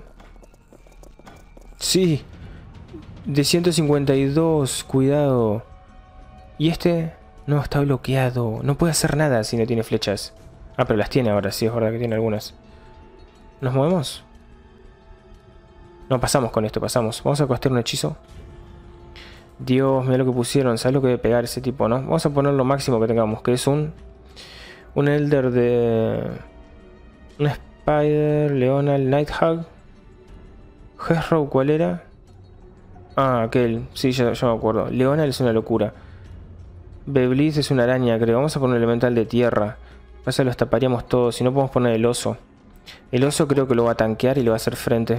Sí. De ciento cincuenta y dos, cuidado. Y este... No, está bloqueado. No puede hacer nada si no tiene flechas. Ah, pero las tiene ahora, sí, es verdad que tiene algunas. ¿Nos movemos? No, pasamos con esto, pasamos. Vamos a costear un hechizo. Dios, mira lo que pusieron. ¿Sabes lo que debe pegar ese tipo, no? Vamos a poner lo máximo que tengamos, que es un... Un Elder de... Un Spider, Leonal, Nighthawk. Hesrow, ¿cuál era? Ah, aquel. Sí, ya, ya me acuerdo. Leonal es una locura. Beblis es una araña, creo. Vamos a poner elemental de tierra. Pasa, los taparíamos todos. Si no, podemos poner el oso. El oso creo que lo va a tanquear y le va a hacer frente.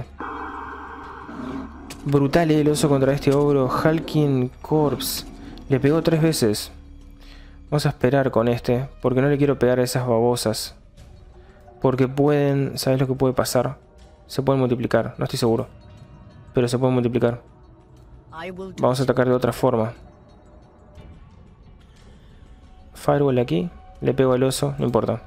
Brutal, ¿eh? El oso contra este ogro. Hulking Corpse. Le pegó tres veces. Vamos a esperar con este. Porque no le quiero pegar a esas babosas. Porque pueden... ¿Sabes lo que puede pasar? Se pueden multiplicar. No estoy seguro. Pero se pueden multiplicar. I will do Vamos a it. atacar de otra forma. Firewall aquí. Le pego al oso. No importa.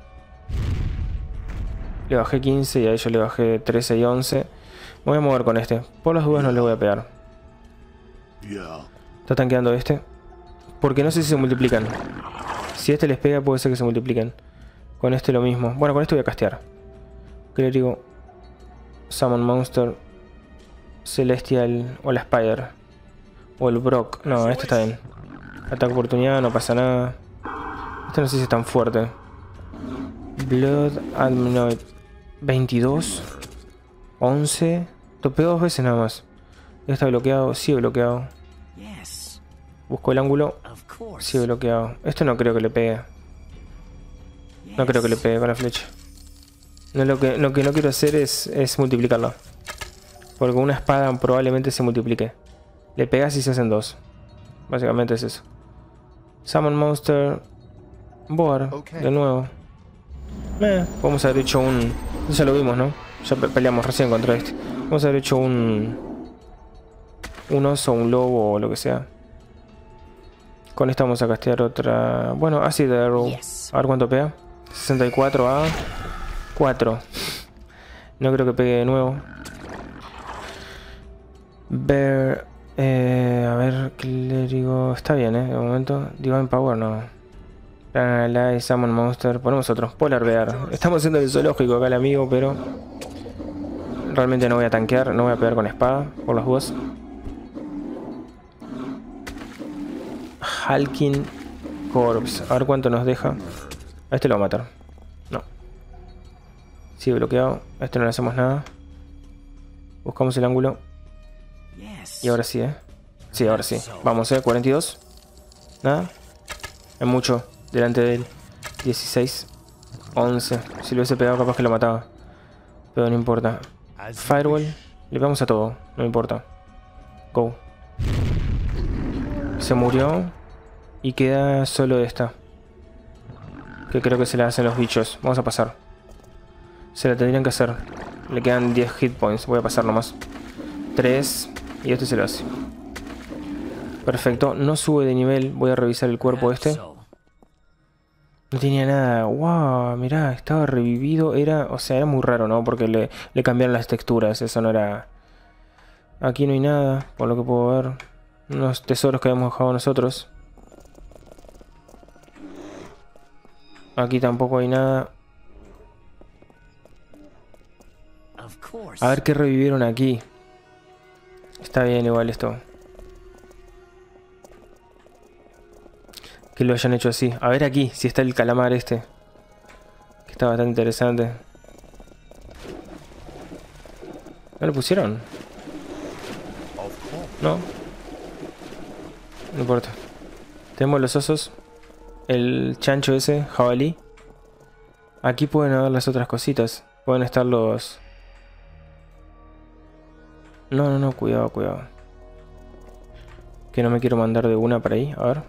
Le bajé quince y a ellos le bajé trece y once. Me voy a mover con este. Por las dudas no le voy a pegar. Yeah. Está tanqueando este. Porque no sé si se multiplican. Si este les pega puede ser que se multipliquen. Con este lo mismo. Bueno, con este voy a castear. Clérigo. Summon Monster. Celestial. O la Spider. O el Brock. No, este está bien. Ataque oportunidad, no pasa nada. Este no sé si es tan fuerte. Blood Adminoid. veintidós. once. Topeo dos veces nada más. Está bloqueado. Sigue bloqueado. Yes, Busco el ángulo. of course. Sigue bloqueado. Esto no creo que le pegue. No creo que le pegue con la flecha. No, lo, que, lo que no quiero hacer es, es multiplicarla. Porque una espada probablemente se multiplique. Le pegas y se hacen dos. Básicamente es eso. Summon Monster. Boar. De nuevo. Eh, podemos haber hecho un... Ya lo vimos, ¿no? Ya pe- peleamos recién contra este. Vamos a haber hecho un... Un oso, un lobo o lo que sea. Con esta vamos a castear otra... Bueno, Acid Arrow. Yes. A ver cuánto pega. sesenta y cuatro a cuatro. No creo que pegue de nuevo. Ver... Eh, a ver, clérigo... Está bien, ¿eh? De momento. Divine Power no. Analyze, Summon Monster. Ponemos otro. Polar Bear. Estamos haciendo el zoológico acá el amigo, pero... Realmente no voy a tanquear. No voy a pegar con espada, por las dudas. Halkin Corpse. A ver cuánto nos deja. A este lo va a matar. No. Sigue bloqueado. A este no le hacemos nada. Buscamos el ángulo. Yes. Y ahora sí, ¿eh? Sí, ahora sí. Vamos, ¿eh? cuarenta y dos. Nada. Es mucho. Delante de él. dieciséis. once. Si lo hubiese pegado capaz que lo mataba. Pero no importa. Firewall. Le pegamos a todo. No importa. Go. Se murió. Y queda solo esta. Que creo que se la hacen los bichos. Vamos a pasar. Se la tendrían que hacer. Le quedan diez hit points. Voy a pasar nomás. tres. Y este se lo hace. Perfecto. No sube de nivel. Voy a revisar el cuerpo este. No tenía nada. Wow, mirá, estaba revivido. Era, o sea, era muy raro, ¿no? Porque le, le cambiaron las texturas. Eso no era... Aquí no hay nada, por lo que puedo ver. Unos tesoros que habíamos dejado nosotros. Aquí tampoco hay nada. A ver qué revivieron aquí. Está bien igual esto. Que lo hayan hecho así. A ver aquí, si está el calamar este. Que está bastante interesante. ¿No lo pusieron? No. No importa. Tenemos los osos. El chancho ese, jabalí. Aquí pueden haber las otras cositas. Pueden estar los... No, no, no, cuidado, cuidado. Que no me quiero mandar de una para ahí, a ver.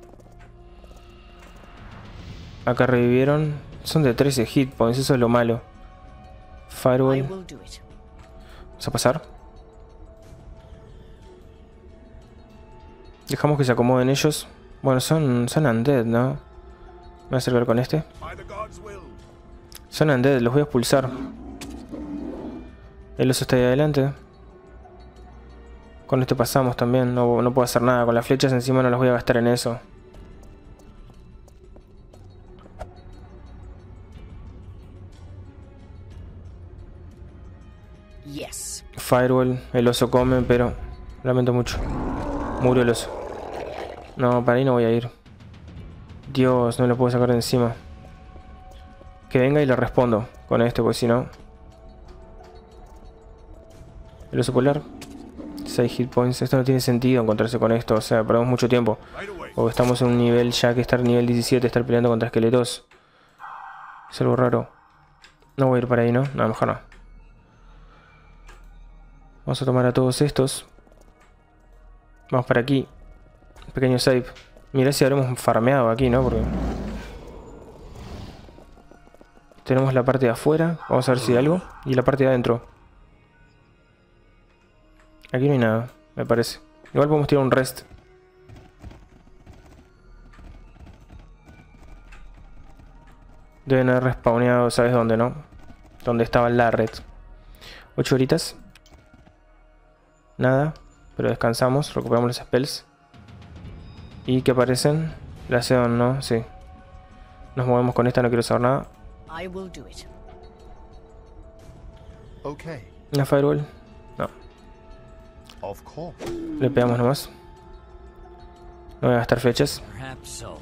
Acá revivieron. Son de trece hit points, eso es lo malo. Firewall. Vamos a pasar. Dejamos que se acomoden ellos. Bueno, son, son undead, ¿no? Me voy a acercar con este. Son undead, los voy a expulsar. El oso está ahí adelante. Con este pasamos también. No, no puedo hacer nada. Con las flechas encima no las voy a gastar en eso. Yes. Firewall. El oso come, pero... Lamento mucho. Murió el oso. No, para ahí no voy a ir. Dios, no lo puedo sacar de encima. Que venga y le respondo con este, porque si no... El oso polar. seis hit points. Esto no tiene sentido encontrarse con esto. O sea, perdemos mucho tiempo. Porque estamos en un nivel ya que estar nivel diecisiete, estar peleando contra esqueletos. Es algo raro. No voy a ir para ahí, ¿no? No, mejor no. Vamos a tomar a todos estos. Vamos para aquí. Pequeño save. Mirá si habremos farmeado aquí, ¿no? Porque... Tenemos la parte de afuera. Vamos a ver si hay algo. Y la parte de adentro. Aquí no hay nada, me parece. Igual podemos tirar un rest. Deben haber respawneado, ¿sabes dónde, no? Donde estaba la red. ocho horitas. Nada. Pero descansamos, recuperamos los spells. ¿Y qué aparecen? La Seon, ¿no? Sí. Nos movemos con esta, no quiero saber nada. I will do it. Okay. ¿La Firewall? No. Of course. Le pegamos nomás. No voy a gastar flechas. Perhaps so.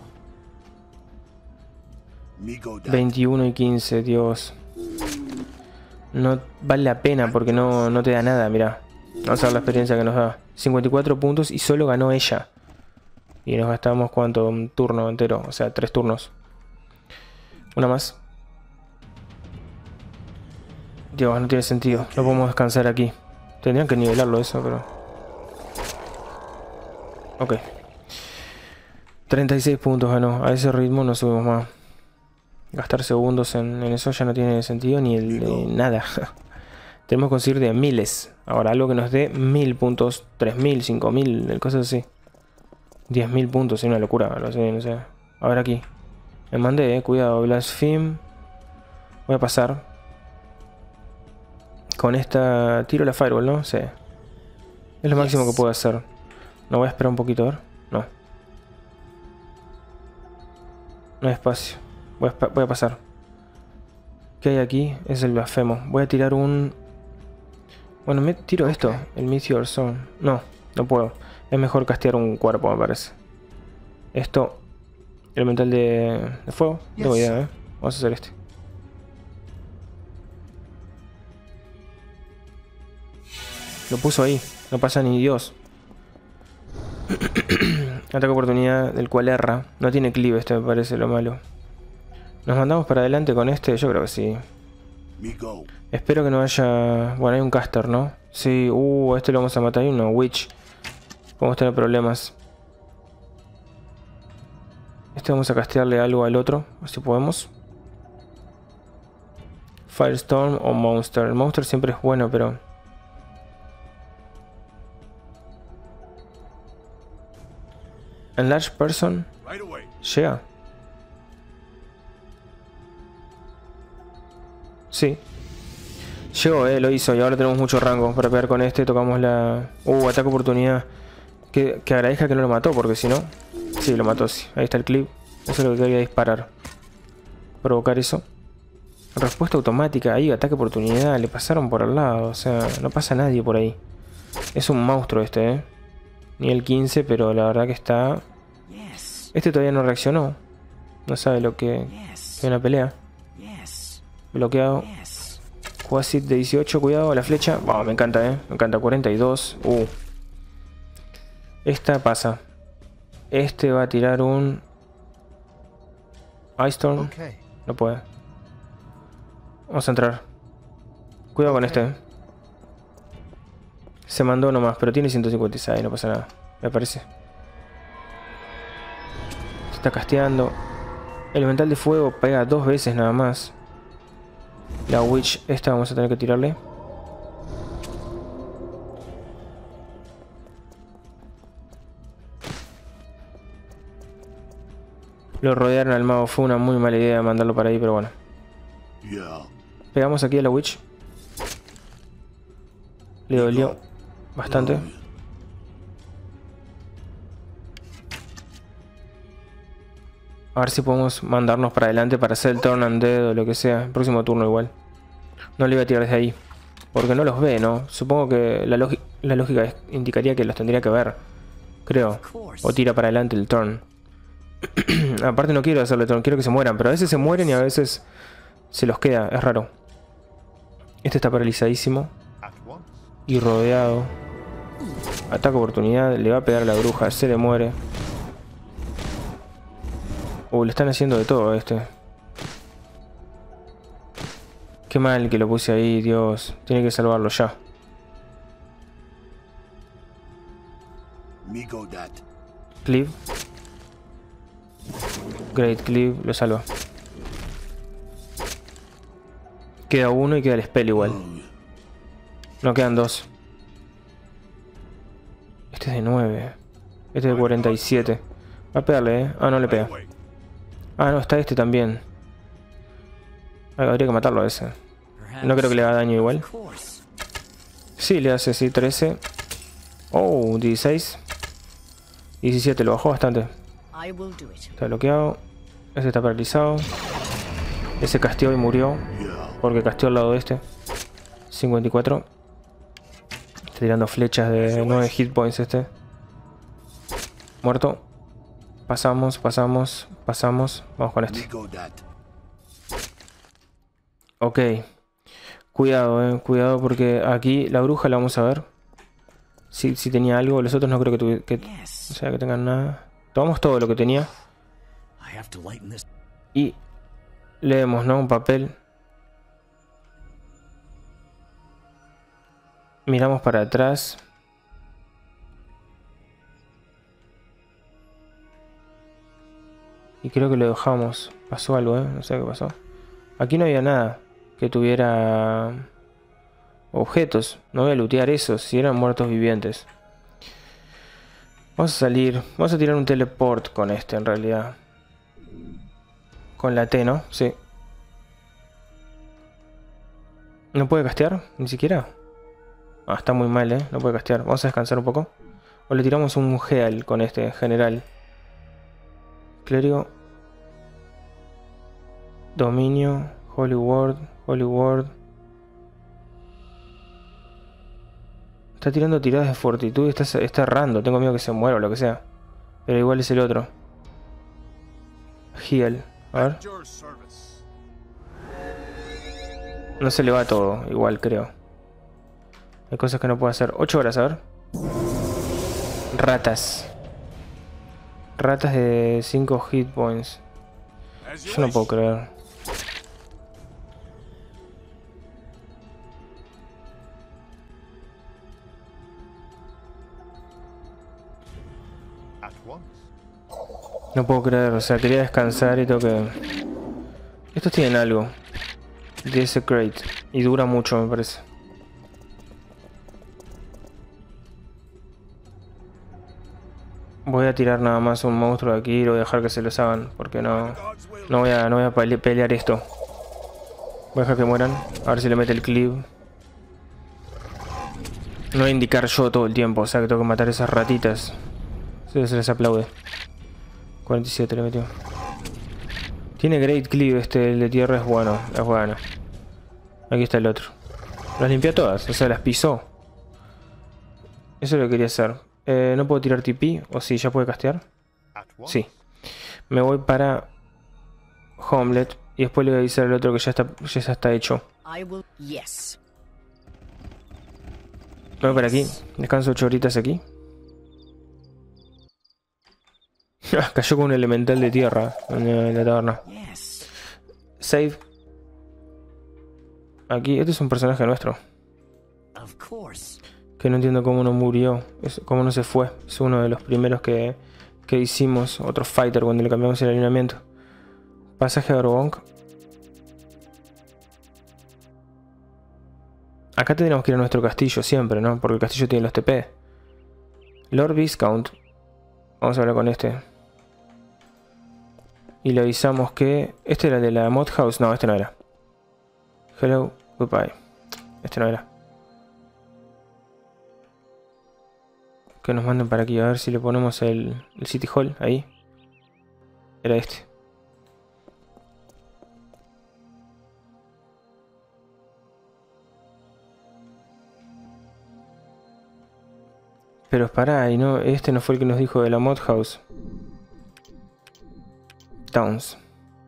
Me go down. veintiuno y quince, Dios. No vale la pena porque no, no te da nada, mirá. Vamos a ver la experiencia que nos da. cincuenta y cuatro puntos y solo ganó ella. Y nos gastamos cuánto, un turno entero, o sea, tres turnos. Una más. Dios, no tiene sentido. No podemos descansar aquí. Tendrían que nivelarlo eso, pero... Ok. treinta y seis puntos ganó. A ese ritmo no subimos más. Gastar segundos en, en eso ya no tiene sentido ni el de nada. Tenemos que conseguir de miles. Ahora, algo que nos dé mil puntos, tres mil, cinco mil, cosas así. diez mil puntos, es una locura, no sé, no sé. A ver aquí. Me mandé, eh, cuidado, Blaspheme. Voy a pasar. Con esta... Tiro la Fireball, ¿no? Sí. Es lo máximo que puedo hacer. No voy a esperar un poquito, a ver. No. No hay espacio. Voy a, voy a pasar. ¿Qué hay aquí? Es el blasfemo. Voy a tirar un... Bueno, me tiro esto. El Meteor Zone. No, no puedo. Es mejor castear un cuerpo, me parece. Esto... Elemental de, de fuego. No tengo idea, ¿eh? Vamos a hacer este. Lo puso ahí. No pasa ni Dios. Ataque oportunidad del cual erra. No tiene cleave este, me parece lo malo. ¿Nos mandamos para adelante con este? Yo creo que sí. Me go. Espero que no haya... Bueno, hay un caster, ¿no? Sí, uh, a este lo vamos a matar. Hay una witch. Podemos tener problemas. Este vamos a castearle algo al otro. A ver si podemos. Firestorm o Monster. El Monster siempre es bueno, pero... Enlarge Person. Right away. Llega. Sí. Llegó, eh, lo hizo. Y ahora tenemos mucho rango para pegar con este. Tocamos la... Uh, ataque oportunidad. Que, que agradezca que no lo mató, porque si no... Sí, lo mató, sí. Ahí está el clip. Eso es lo que quería disparar. Provocar eso. Respuesta automática. Ahí, ataque oportunidad. Le pasaron por al lado. O sea, no pasa nadie por ahí. Es un monstruo este, eh. Nivel quince, pero la verdad que está... Yes. Este todavía no reaccionó. No sabe lo que... Yes. que es una pelea. Yes. Bloqueado. Yes. Quasit de dieciocho, cuidado, la flecha. Wow, me encanta, eh. Me encanta, cuarenta y dos. Uh. Esta pasa. Este va a tirar un... Ice Storm. Okay. No puede. Vamos a entrar. Cuidado con este. Se mandó nomás, pero tiene ciento cincuenta y seis, no pasa nada. Me parece. Se está casteando. Elemental de fuego pega dos veces nada más. La Witch, esta vamos a tener que tirarle. Lo rodearon al mago, fue una muy mala idea mandarlo para ahí, pero bueno. Yeah. Pegamos aquí a la Witch. Le dolió bastante. A ver si podemos mandarnos para adelante para hacer el turn undead o lo que sea. El próximo turno igual. No le iba a tirar desde ahí. Porque no los ve, ¿no? Supongo que la, la lógica es, indicaría que los tendría que ver. Creo. O tira para adelante el turn. Aparte no quiero hacerle turn, quiero que se mueran. Pero a veces se mueren y a veces se los queda. Es raro. Este está paralizadísimo. At once. Y rodeado. Ataque oportunidad. Le va a pegar a la bruja. Se le muere. Uh, le están haciendo de todo a este. Qué mal que lo puse ahí, Dios. Tiene que salvarlo ya. Me go that. Cleave. Great Cleave. Lo salva. Queda uno y queda el spell igual. No, quedan dos. Este es de nueve. Este es de cuarenta y siete. Va a pegarle, eh. Ah, no le pega. Ah, no, está este también. Ah, habría que matarlo a ese. No creo que le haga daño igual. Of course. Sí, le hace, sí, trece. Oh, dieciséis. diecisiete, lo bajó bastante. I will do it. Está bloqueado. Ese está paralizado. Ese casteó y murió. Yeah. Porque casteó al lado de este. cincuenta y cuatro. Está tirando flechas de nueve hit points este. Muerto. Pasamos, pasamos, pasamos. Vamos con Me este. go that. Ok. Cuidado, eh. Cuidado porque aquí la bruja la vamos a ver. Si, si tenía algo. Los otros no creo que, tuvi que, Yes. o sea, que tengan nada. Tomamos todo lo que tenía. I have to lighten this. Y leemos, ¿no? Un papel. Miramos para atrás. Y creo que lo dejamos. Pasó algo, ¿eh? No sé qué pasó. Aquí no había nada que tuviera objetos. No voy a lootear esos, si eran muertos vivientes. Vamos a salir. Vamos a tirar un teleport con este en realidad. Con la T, ¿no? Sí. ¿No puede castear? ¿Ni siquiera? Ah, está muy mal, eh. No puede castear. Vamos a descansar un poco. O le tiramos un Heal con este general. Clérigo. Dominio. Holy Word. Holy Word. Está tirando tiradas de fortitud y está, está errando. Tengo miedo que se muera o lo que sea. Pero igual es el otro. Heal. A ver. No se le va todo. Igual creo. Hay cosas que no puedo hacer. ocho horas, a ver. Ratas. Ratas de cinco hit points. Yo no puedo creer. At once. No puedo creer, o sea, quería descansar y tengo que... Estos tienen algo. Desecrate. Y dura mucho, me parece. Voy a tirar nada más un monstruo de aquí y lo voy a dejar que se los hagan. Porque no... No voy a, no voy a pele- pelear esto. Voy a dejar que mueran. A ver si le mete el clip. No voy a indicar yo todo el tiempo, o sea que tengo que matar esas ratitas. Se, se les aplaude. cuarenta y siete le metió. Tiene Great Cleave este, el de tierra es bueno, es bueno. Aquí está el otro. Las limpió todas, o sea, las pisó. Eso es lo que quería hacer. Eh, ¿No puedo tirar T P? ¿O sí, ya puede castear? At once. Sí. Me voy para Homelet y después le voy a avisar al otro que ya está, ya está hecho. I will. Yes. Me voy para aquí. Descanso ocho horitas aquí. Cayó con un elemental de tierra en la taberna. Yes. Save. Aquí, este es un personaje nuestro. Of course. Que no entiendo cómo no murió. Es, cómo no se fue. Es uno de los primeros que, que hicimos. Otro fighter cuando le cambiamos el alineamiento. Pasaje a Orbonk. Acá tendríamos que ir a nuestro castillo siempre, ¿no? Porque el castillo tiene los T P. Lord Viscount. Vamos a hablar con este. Y le avisamos que... ¿Este era el de la mod house? No, este no era. Hello, goodbye. Este no era. Que nos manden para aquí, a ver si le ponemos el, el City Hall ahí. Era este. Pero pará, y no, este no fue el que nos dijo de la mod house. Towns.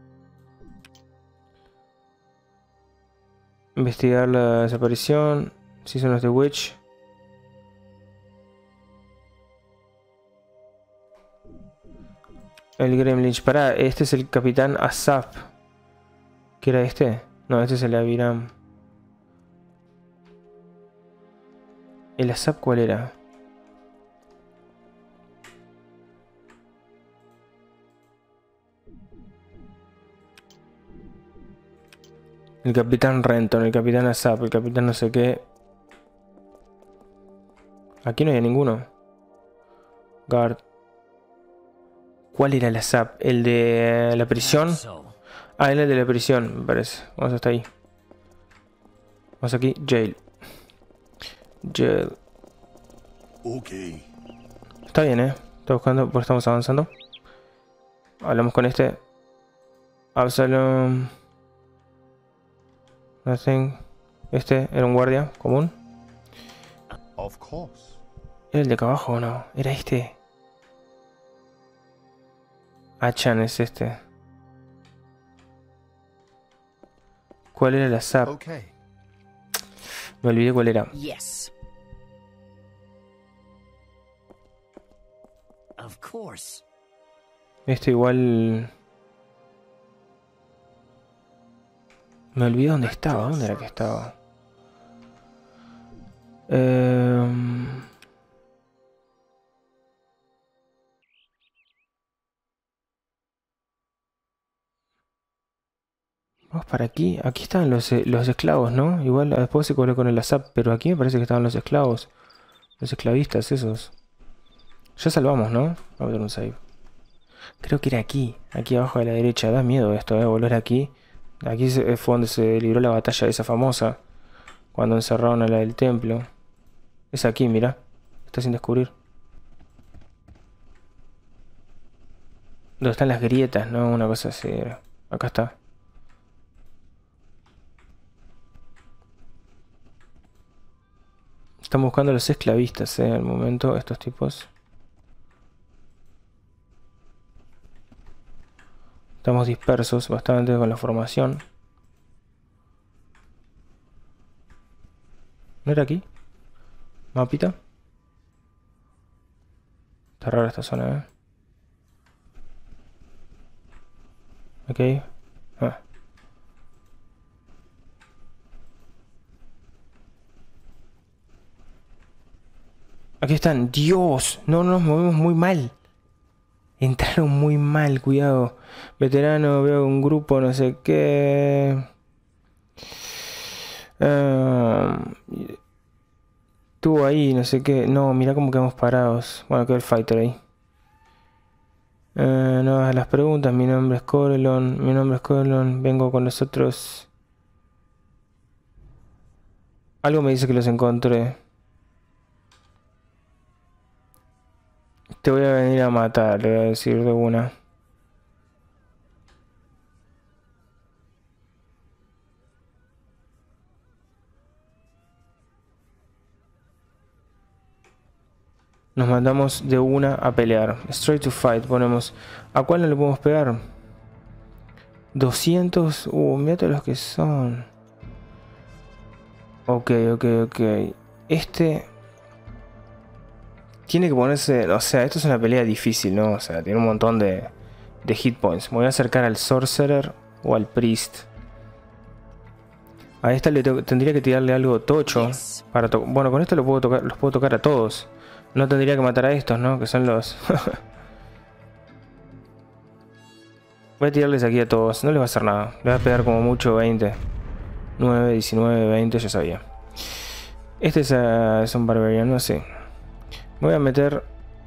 Investigar la desaparición. Season of the Witch. El Gremlin. Pará, este es el capitán Asap. ¿Qué era este? No, este es el Aviram. ¿El Asap cuál era? El capitán Renton, el capitán Asap, el capitán no sé qué. Aquí no hay ninguno. Guard. ¿Cuál era el Asap? ¿El de la prisión? So. Ah, el de la prisión, me parece. Vamos hasta ahí. Vamos aquí. Jail. Jail. Okay. Está bien, eh. Está buscando, porque estamos avanzando. Hablamos con este. Absalom. Nothing. Este era un guardia común. Of course. ¿Era el de acá abajo o no? Era este. Achan es este. ¿Cuál era la S A P? Okay. Me olvidé cuál era. Yes. Of course. Este igual... Me olvidé dónde estaba. ¿Dónde era que estaba? Eh... Vamos para aquí. Aquí estaban los, eh, los esclavos, ¿no? Igual después se cobró con el ASAP, pero aquí me parece que estaban los esclavos. Los esclavistas esos. Ya salvamos, ¿no? Vamos a ver un save. Creo que era aquí. Aquí abajo a la derecha. Da miedo esto, ¿eh? Volver aquí. Aquí fue donde se libró la batalla esa famosa. cuando encerraron a la del templo. Es aquí, mira. Está sin descubrir. ¿Dónde están las grietas? No, una cosa así. Acá está. Están buscando a los esclavistas, eh, al momento, estos tipos. Estamos dispersos bastante con la formación. ¿No era aquí? ¿Mapita? Está rara esta zona, eh. Ok. Ah. Aquí están. Dios. No, no nos movemos muy mal. Entraron muy mal, cuidado. Veterano, veo un grupo, no sé qué. Uh, Estuvo ahí, no sé qué. No, mira cómo quedamos parados. Bueno, quedó el fighter ahí. Uh, no hagas las preguntas. Mi nombre es Corelon. Mi nombre es Corelon. Vengo con los otros. Algo me dice que los encontré. Te voy a venir a matar, le voy a decir de una. Nos mandamos de una a pelear. Straight to fight, ponemos. ¿A cuál no le podemos pegar? doscientos. Uh, mira todos los que son. Ok, ok, ok. Este... Tiene que ponerse... O sea, esto es una pelea difícil, ¿no? O sea, tiene un montón de, de hit points. Me voy a acercar al Sorcerer o al Priest. A esta le tendría que tirarle algo tocho. Para to bueno, con esto lo puedo tocar, los puedo tocar a todos. No tendría que matar a estos, ¿no? Que son los... Voy a tirarles aquí a todos. No les va a hacer nada. Les va a pegar como mucho veinte. nueve, diecinueve, veinte, ya sabía. Este es, uh, es un Barbarian, no sé. Me voy a meter...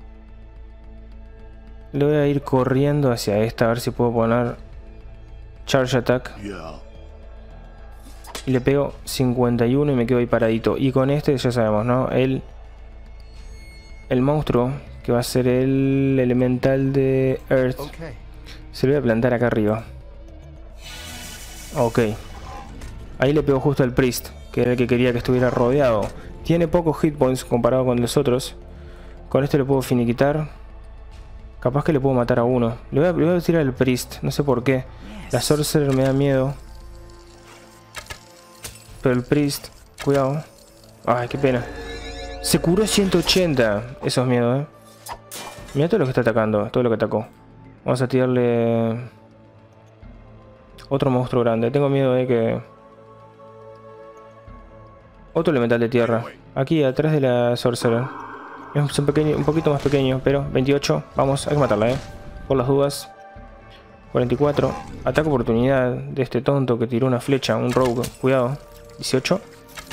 Le voy a ir corriendo hacia esta, a ver si puedo poner Charge Attack. Yeah. Y le pego cincuenta y uno y me quedo ahí paradito. Y con este ya sabemos, ¿no? El, el monstruo, que va a ser el elemental de Earth, Okay. se lo voy a plantar acá arriba. Ok. Ahí le pego justo al Priest, que era el que quería que estuviera rodeado. Tiene pocos hit points comparado con los otros. Con este lo puedo finiquitar. Capaz que le puedo matar a uno. Le voy a, le voy a tirar al Priest. No sé por qué. La Sorcerer me da miedo. Pero el Priest... Cuidado. Ay, qué pena. Se curó ciento ochenta. Eso es miedo, eh. Mira todo lo que está atacando. Todo lo que atacó. Vamos a tirarle... Otro monstruo grande. Tengo miedo de que... Otro elemental de tierra. Aquí, atrás de la Sorcerer. Es un, pequeño, un poquito más pequeño, pero veintiocho. Vamos, hay que matarla, eh. Por las dudas. cuarenta y cuatro. Ataque oportunidad de este tonto que tiró una flecha. Un rogue. Cuidado. dieciocho.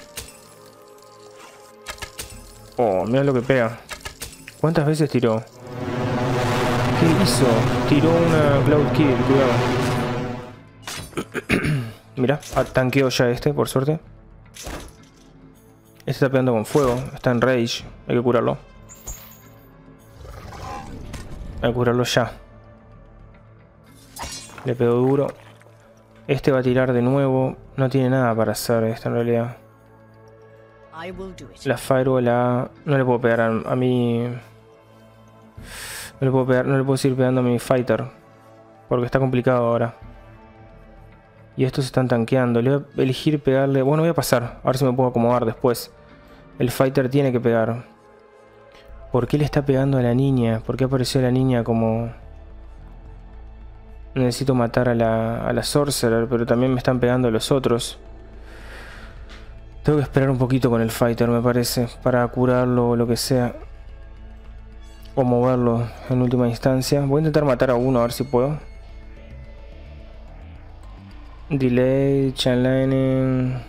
Oh, mira lo que pega. ¿Cuántas veces tiró? ¿Qué hizo? Tiró una Cloud Kill. Cuidado. Mira, tanqueó ya este, por suerte. Este está pegando con fuego. Está en rage. Hay que curarlo. Hay que curarlo ya. Le pegó duro. Este va a tirar de nuevo. No tiene nada para hacer esto en realidad. I will do it. La Firewall la... No le puedo pegar a, a mi... No le puedo pegar, no le puedo seguir pegando a mi Fighter. Porque está complicado ahora. Y estos están tanqueando. Le voy a elegir pegarle... Bueno, voy a pasar. A ver si me puedo acomodar después. El Fighter tiene que pegar. ¿Por qué le está pegando a la niña? ¿Por qué apareció la niña como... Necesito matar a la, a la Sorcerer, pero también me están pegando los otros. Tengo que esperar un poquito con el Fighter, me parece, para curarlo o lo que sea. O moverlo en última instancia. Voy a intentar matar a uno, a ver si puedo. Delay, Chainlining,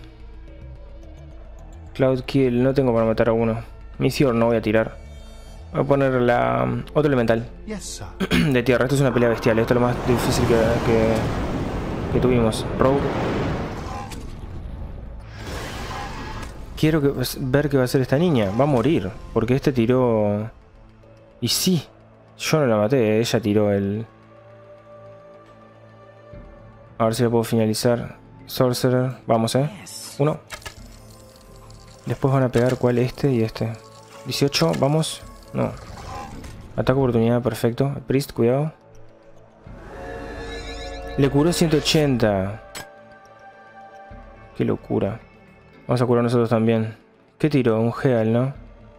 Cloud Kill. No tengo para matar a uno. Misión no voy a tirar. Voy a poner la um, otro elemental Yes, sir. de tierra. Esto es una pelea bestial. Esto es lo más difícil que, que, que tuvimos. Rogue. Quiero que, ver qué va a hacer esta niña. Va a morir. Porque este tiró... Y sí. Yo no la maté. Ella tiró el... A ver si la puedo finalizar. Sorcerer. Vamos, eh. Uno. Después van a pegar cuál, este y este. dieciocho. Vamos. No. Ataque oportunidad. Perfecto. Priest, cuidado. Le curó ciento ochenta. Qué locura. Vamos a curar nosotros también. ¿Qué tiró? Un Heal, ¿no?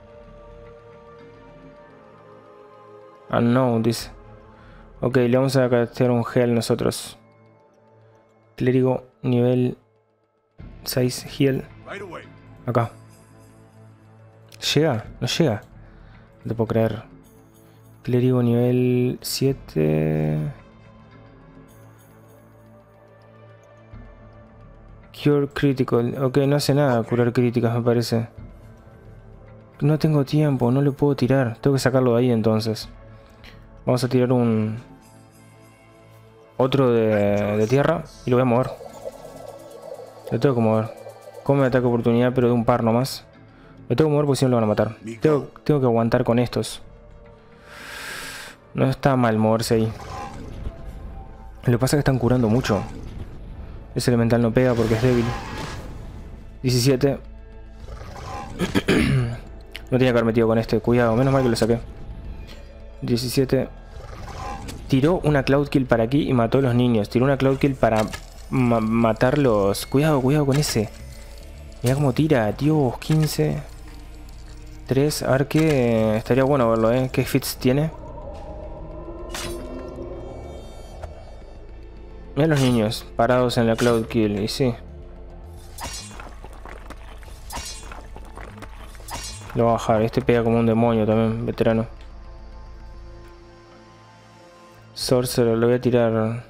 Ah, no, dice. Ok, le vamos a castear un Heal nosotros. Clérigo nivel seis Heal. Right away. Acá. ¿Llega? No llega. No te puedo creer. Clérigo nivel siete. Cure critical. Ok, no hace nada curar críticas, me parece. No tengo tiempo, no le puedo tirar. Tengo que sacarlo de ahí entonces. Vamos a tirar un... Otro de, de tierra y lo voy a mover. Lo tengo que mover. Come ataque oportunidad, pero de un par nomás. Lo tengo que mover porque si no lo van a matar. Tengo, tengo que aguantar con estos. No está mal moverse ahí. Lo que pasa es que están curando mucho. Ese elemental no pega porque es débil. diecisiete. No tenía que haber metido con este. Cuidado, menos mal que lo saqué. diecisiete. Tiró una Cloud Kill para aquí y mató a los niños. Tiró una Cloud Kill para ma matarlos. Cuidado, cuidado con ese. Mira cómo tira. Dios, quince. tres. A ver qué... Estaría bueno verlo, ¿eh? ¿Qué fits tiene? Mira los niños parados en la Cloud Kill. Y sí. Lo va a bajar. Este pega como un demonio también, veterano. Sorcerer, lo voy a tirar.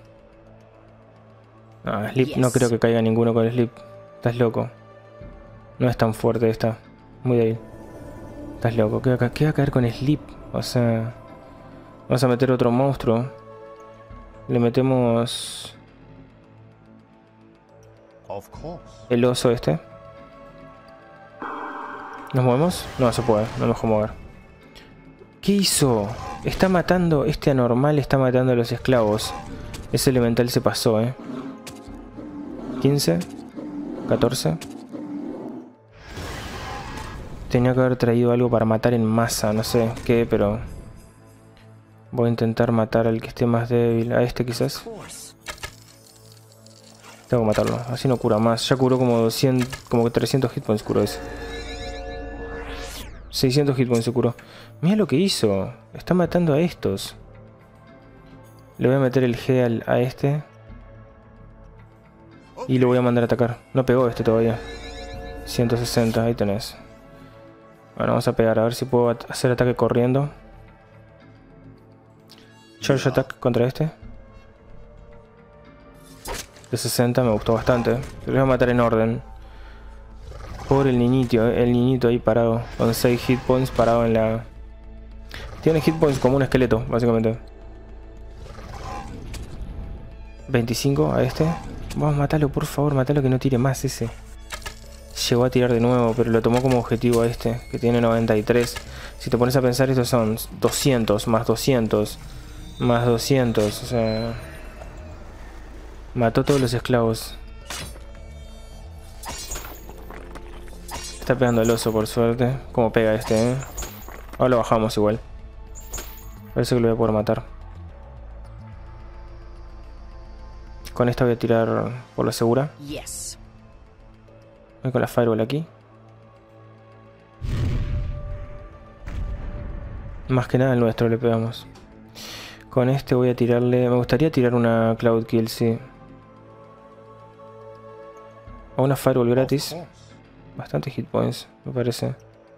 Ah, Sleep, no creo que caiga ninguno con Sleep. Estás loco. No es tan fuerte esta. Muy débil. Estás loco. ¿Qué va, a, qué va a caer con Sleep? O sea... Vamos a meter otro monstruo. Le metemos... Of course. El oso este. ¿Nos movemos? No se puede. No me dejo mover. ¿Qué hizo? Está matando... Este anormal está matando a los esclavos. Ese elemental se pasó, eh. quince. catorce. Tenía que haber traído algo para matar en masa. No sé qué, pero... Voy a intentar matar al que esté más débil. A este quizás. Tengo que matarlo. Así no cura más. Ya curó como doscientos... Como que trescientos hitpoints curó ese. seiscientos hitpoints se curó. Mira lo que hizo. Está matando a estos. Le voy a meter el Heal a este. Y lo voy a mandar a atacar. No pegó este todavía. ciento sesenta. Ahí tenés. Bueno, vamos a pegar. A ver si puedo hacer ataque corriendo. Charge attack contra este. De sesenta. Me gustó bastante. Lo voy a matar en orden. Pobre el niñito, eh. El niñito ahí parado. Con seis hit points parado en la... Tiene hit points como un esqueleto, básicamente. veinticinco a este. Vamos a matarlo, por favor. Matalo que no tire más ese. Llegó a tirar de nuevo, pero lo tomó como objetivo a este, que tiene noventa y tres. Si te pones a pensar, estos son doscientos, más doscientos, más doscientos. O sea... Mató a todos los esclavos. Está pegando el oso, por suerte. Como pega este, eh. Ahora lo bajamos igual. Parece que lo voy a poder matar. Con esta voy a tirar por la segura. Yes. Voy con la Fireball aquí. Más que nada el nuestro le pegamos. Con este voy a tirarle... Me gustaría tirar una Cloud Kill, sí. O una Fireball gratis. Bastante hit points, me parece.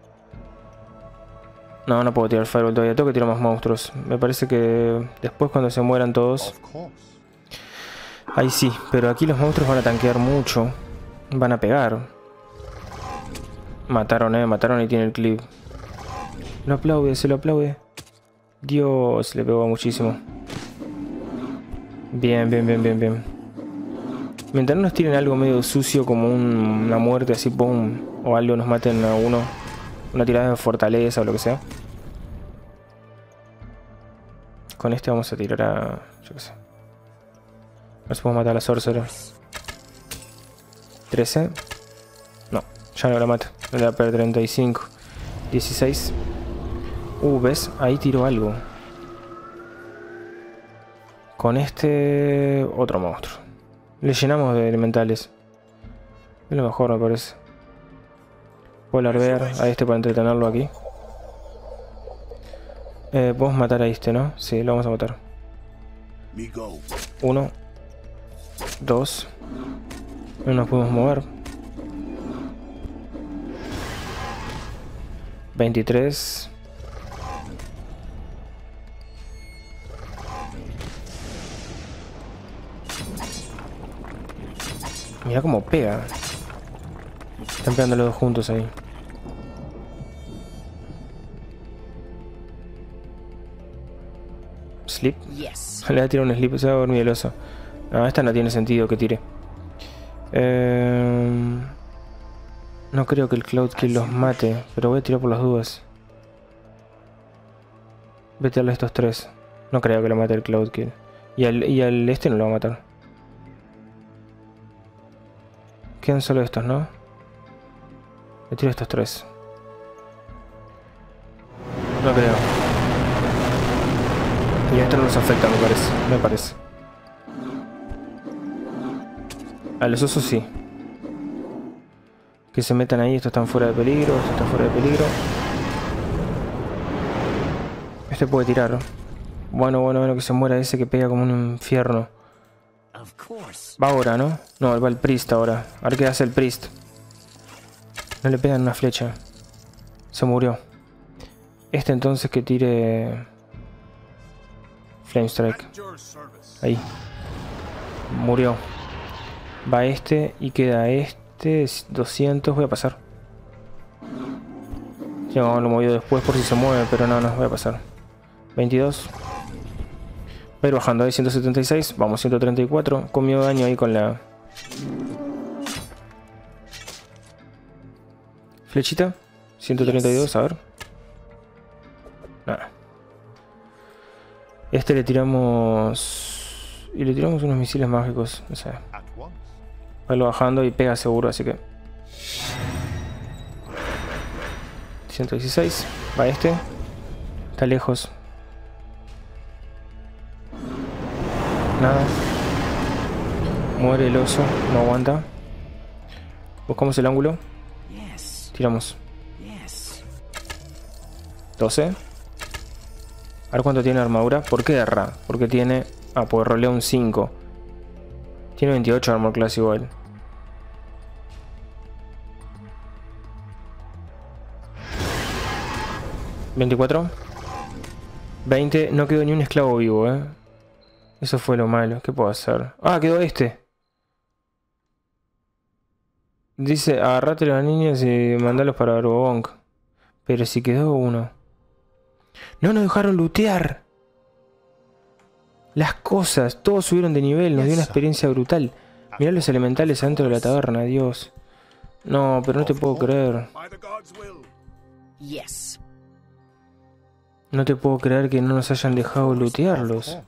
No, no puedo tirar Fireball todavía. Tengo que tirar más monstruos. Me parece que después cuando se mueran todos... Ahí sí, pero aquí los monstruos van a tanquear mucho. Van a pegar. Mataron, eh, mataron y tiene el clip. Lo aplaude, se lo aplaude. Dios, le pegó muchísimo. Bien, bien, bien, bien, bien. Mientras no nos tiren algo medio sucio como un- una muerte así, pum, o algo nos maten a uno, una tirada de fortaleza o lo que sea. Con este vamos a tirar a... yo qué sé. A ver si podemos matar a la Sorcerer. trece. No, ya no la mata. No le va a perder treinta y cinco. dieciséis. Uh, ¿ves? Ahí tiró algo. Con este... otro monstruo. Le llenamos de elementales. Es lo mejor, me parece. Polar Bear a este para entretenerlo aquí. Eh, podemos matar a este, ¿no? Sí, lo vamos a matar. Me go. Uno. Dos. No nos podemos mover. veintitrés. Mira cómo pega. Están pegando los dos juntos ahí. Sleep. Yes. Le voy a tirar un sleep, se va a dormir el oso. No, esta no tiene sentido que tire. Eh, no creo que el Cloud Kill los mate, pero voy a tirar por las dudas. Voy a tirarle a estos tres. No creo que lo mate el Cloud Kill. Y al, y al este no lo va a matar. Quedan solo estos, ¿no? Le tiro a estos tres. No creo. Y esto no nos afecta, me parece. Me parece. A los osos sí. Que se metan ahí. Estos están fuera de peligro. Estos están fuera de peligro. Este puede tirar. Bueno, bueno, bueno, que se muera ese que pega como un infierno. Of course. Va ahora, ¿no? No, va el priest ahora. A ver qué hace el priest. No le pegan una flecha. Se murió. Este entonces que tire... Flame Strike. At your service. Ahí. Murió. Va este y queda este. doscientos. Voy a pasar. Yo lo movió después por si se mueve, pero no, no, voy a pasar. veintidós. Va a ir bajando ahí, ciento setenta y seis. Vamos, ciento treinta y cuatro. Comió daño ahí con la... flechita. ciento treinta y dos, a ver. Nada. Este le tiramos... y le tiramos unos misiles mágicos. O sea, At once. va a ir bajando y pega seguro, así que... ciento dieciséis. Va este. Está lejos. Nada. Muere el oso. No aguanta. Buscamos el ángulo. Yes. Tiramos. Yes. doce. A ver cuánto tiene armadura. ¿Por qué erra? Porque tiene... ah, pues rolea un cinco. Tiene veintiocho armor class igual. veinticuatro. veinte. No quedó ni un esclavo vivo, eh. Eso fue lo malo. ¿Qué puedo hacer? Ah, quedó este. Dice, agarrate a los niños y mandalos para Arbobonk. Pero si quedó uno. No nos dejaron lootear. Las cosas, todos subieron de nivel, nos dio una experiencia brutal. Mirá los elementales adentro de la taberna, Dios. No, pero no te puedo creer. By the gods' will. Yes. No te puedo creer que no nos hayan dejado Of lootearlos. course.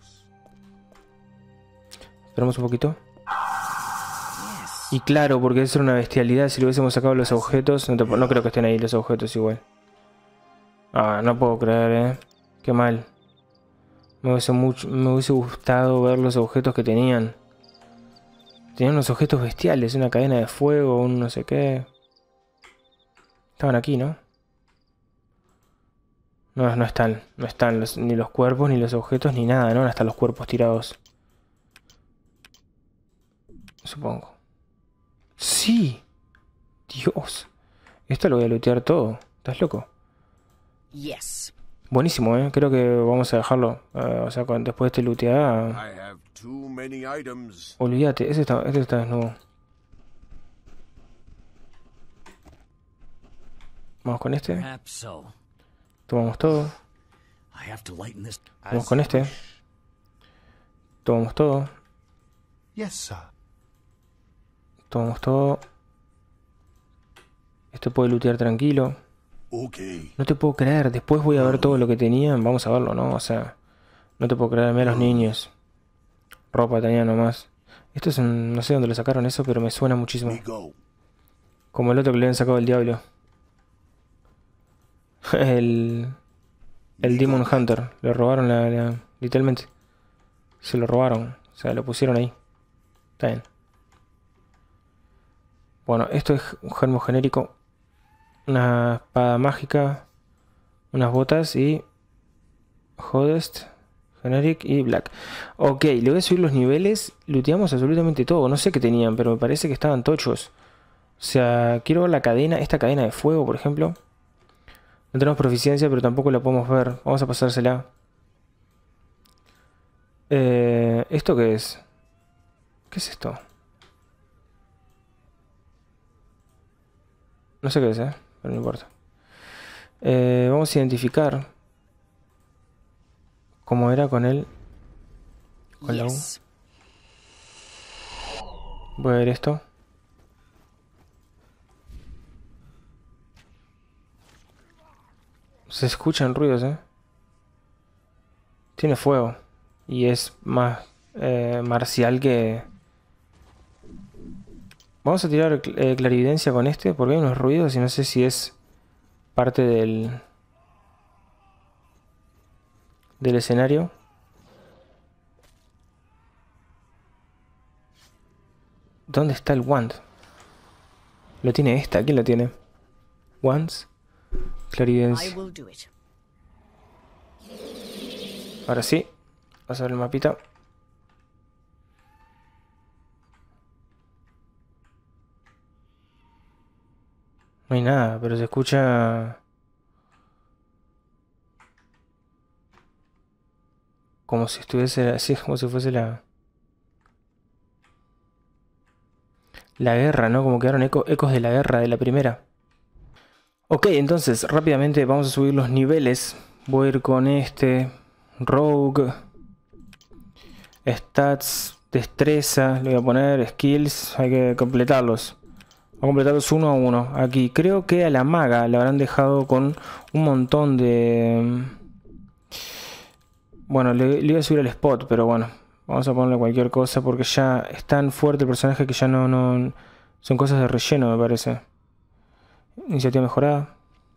Esperamos un poquito. Yes. Y claro, porque eso era una bestialidad. Si le hubiésemos sacado los objetos, no, te- no creo que estén ahí los objetos igual. Ah, no puedo creer, eh. Qué mal. Me hubiese, mucho, me hubiese gustado ver los objetos que tenían. Tenían unos objetos bestiales, una cadena de fuego, un no sé qué. Estaban aquí, ¿no? No, no están. No están los- ni los cuerpos, ni los objetos, ni nada, ¿no? Hasta los cuerpos tirados. Supongo. ¡Sí! Dios. Esto lo voy a lootear todo. ¿Estás loco? Yes. Buenísimo, ¿eh? Creo que vamos a dejarlo. Eh, o sea, con- después de este looteada... I have too many items. Olvídate, ese está, ese está desnudo. Vamos con este. Perhaps so. Tomamos todo. I have to lighten this. Vamos con este. Tomamos todo. Yes, sir. Tomamos todo. Esto puede lootear tranquilo. Okay. No te puedo creer. Después voy a ver todo lo que tenían. Vamos a verlo, ¿no? O sea, no te puedo creer. Mira los niños. Ropa tenía nomás. Esto es un... No sé dónde lo sacaron eso, pero me suena muchísimo. Me go. Como el otro que le habían sacado el diablo. El... El Demon Hunter. Le robaron la, la... Literalmente. Se lo robaron. O sea, lo pusieron ahí. Está bien. Bueno, esto es un germo genérico. Una espada mágica. Unas botas y... Hodest, Generic y Black. Ok, le voy a subir los niveles. Looteamos absolutamente todo. No sé qué tenían, pero me parece que estaban tochos. O sea, quiero ver la cadena. Esta cadena de fuego, por ejemplo. No tenemos proficiencia, pero tampoco la podemos ver. Vamos a pasársela. Eh, ¿Esto qué es? ¿Qué es esto? No sé qué es, eh, pero no importa. Eh, vamos a identificar cómo era con él. Con la U. Yes. Voy a ver esto. Se escuchan ruidos, eh. Tiene fuego. Y es más eh, marcial que... Vamos a tirar eh, clarividencia con este porque hay unos ruidos y no sé si es parte del... del escenario. ¿Dónde está el wand? Lo tiene esta. ¿Quién lo tiene? Wands. I Clarividencia. will do it. Ahora sí. Vamos a ver el mapita. No hay nada, pero se escucha... Como si estuviese así, como si fuese la... La guerra, ¿no? Como quedaron eco- ecos de la guerra, de la primera. Ok, entonces rápidamente vamos a subir los niveles. Voy a ir con este... Rogue. Stats. Destreza. Le voy a poner skills. Hay que completarlos. Voy a completarlos uno a uno. Aquí. Creo que a la maga la habrán dejado con un montón de... Bueno, le, le iba a subir el spot, pero bueno. Vamos a ponerle cualquier cosa porque ya es tan fuerte el personaje que ya no... no son cosas de relleno, me parece. Iniciativa mejorada.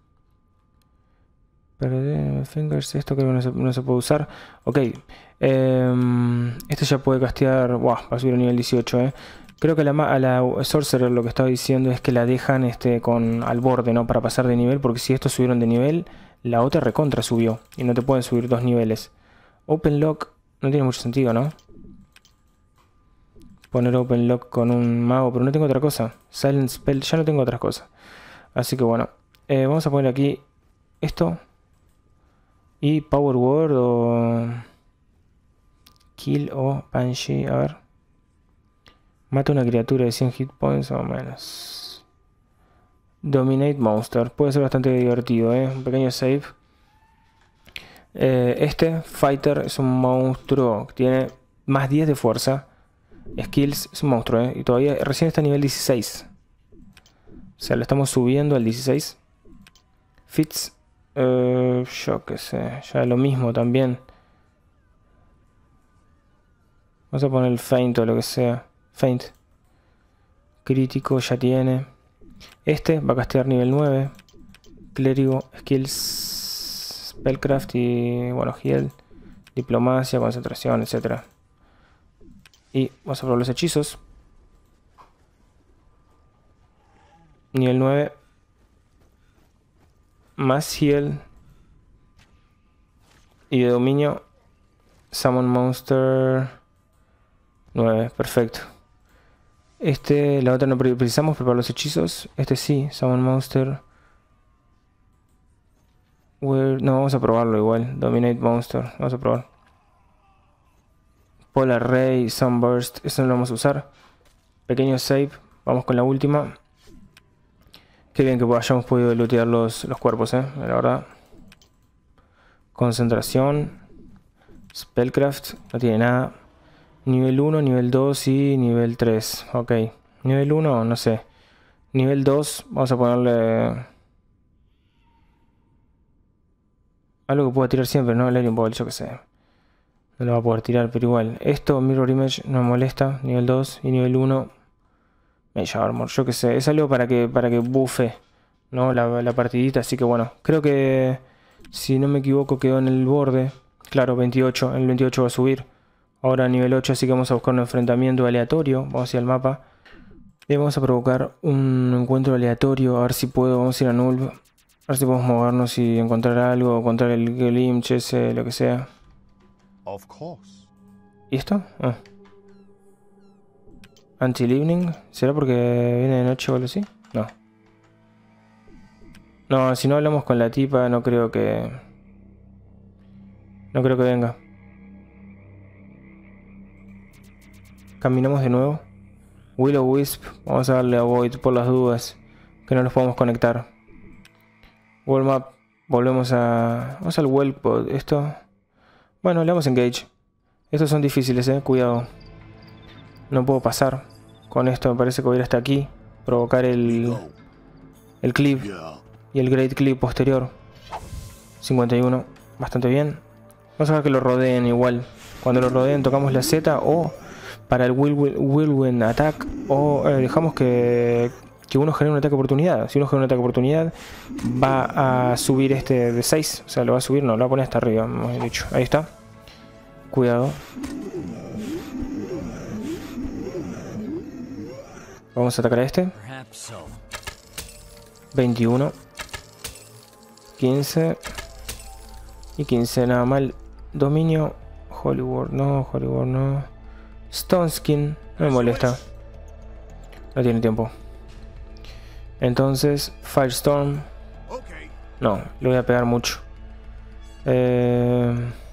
Pero fingers, esto creo que no se, no se puede usar. Ok. Eh, este ya puede castear... Wow, va a subir a nivel dieciocho, eh. Creo que a la, a la Sorcerer lo que estaba diciendo es que la dejan este, con al borde, ¿no? Para pasar de nivel. Porque si estos subieron de nivel, la otra recontra subió. Y no te pueden subir dos niveles. Open Lock no tiene mucho sentido, ¿no? Poner Open Lock con un mago, pero no tengo otra cosa. Silent Spell, ya no tengo otras cosas. Así que bueno. Eh, vamos a poner aquí esto. Y Power Word o... Kill o Banshee. A ver. Mata una criatura de cien hit points o menos. Dominate Monster. Puede ser bastante divertido, ¿eh? Un pequeño save. Eh, este, Fighter, es un monstruo que tiene más diez de fuerza. Skills, es un monstruo, ¿eh? Y todavía recién está a nivel dieciséis. O sea, lo estamos subiendo al dieciséis. Fits. Uh, yo qué sé, ya lo mismo también. Vamos a poner el feint o lo que sea. Feint. Crítico ya tiene. Este va a castear nivel nueve. Clérigo, skills, spellcraft y bueno, heal, diplomacia, concentración, etcétera. Y vamos a probar los hechizos. Nivel nueve. Más heal. Y de dominio. Summon Monster. nueve, perfecto. Este, la otra no precisamos preparar los hechizos. Este sí, Summon Monster. Where, no, vamos a probarlo igual. Dominate Monster. Vamos a probar. Polar Ray, Sunburst. Eso no lo vamos a usar. Pequeño save. Vamos con la última. Qué bien que hayamos podido lootear los, los cuerpos, eh. La verdad. Concentración. Spellcraft. No tiene nada. Nivel uno, nivel dos y nivel tres. Ok. Nivel uno, no sé. Nivel dos, vamos a ponerle... algo que pueda tirar siempre, ¿no? El Alien Ball, yo que sé. No lo va a poder tirar, pero igual. Esto, Mirror Image, no me molesta. Nivel dos y nivel uno. Mage Armor, yo que sé. Es algo para que, para que buffe, ¿no? La, la partidita, así que bueno. Creo que, si no me equivoco, quedó en el borde. Claro, veintiocho. En el veintiocho va a subir. Ahora nivel ocho, así que vamos a buscar un enfrentamiento aleatorio. Vamos a ir al mapa. Y vamos a provocar un encuentro aleatorio. A ver si puedo. Vamos a ir a Nulv. A ver si podemos movernos y encontrar algo. Encontrar el Glimpse ese, lo que sea. Of course. ¿Y esto? Ah. Until evening. ¿Será porque viene de noche o algo así? No. No, si no hablamos con la tipa, no creo que... No creo que venga. Caminamos de nuevo. Willow Wisp. Vamos a darle a Void por las dudas. Que no nos podemos conectar. World Map. Volvemos a... Vamos al Wellpod. Esto... Bueno, le damos Engage. Estos son difíciles, eh. Cuidado. No puedo pasar. Con esto me parece que voy a ir hasta aquí. Provocar el... Go. El clip. Yeah. Y el Great Clip posterior. cincuenta y uno. Bastante bien. Vamos a ver que lo rodeen igual. Cuando lo rodeen tocamos la Z. O para el Whirlwind Attack. O eh, dejamos que... Que uno genere un ataque de oportunidad. Si uno genera un ataque de oportunidad, va a subir este de seis. O sea, lo va a subir, no, lo va a poner hasta arriba, hemos dicho. Ahí está. Cuidado. Vamos a atacar a este. Perhaps so. veintiuno. quince. Y quince, nada mal. Dominio. Hollywood, no, Hollywood, no. Stone Skin, no me molesta. No tiene tiempo. Entonces, Firestorm. Okay. No, le voy a pegar mucho. Eh...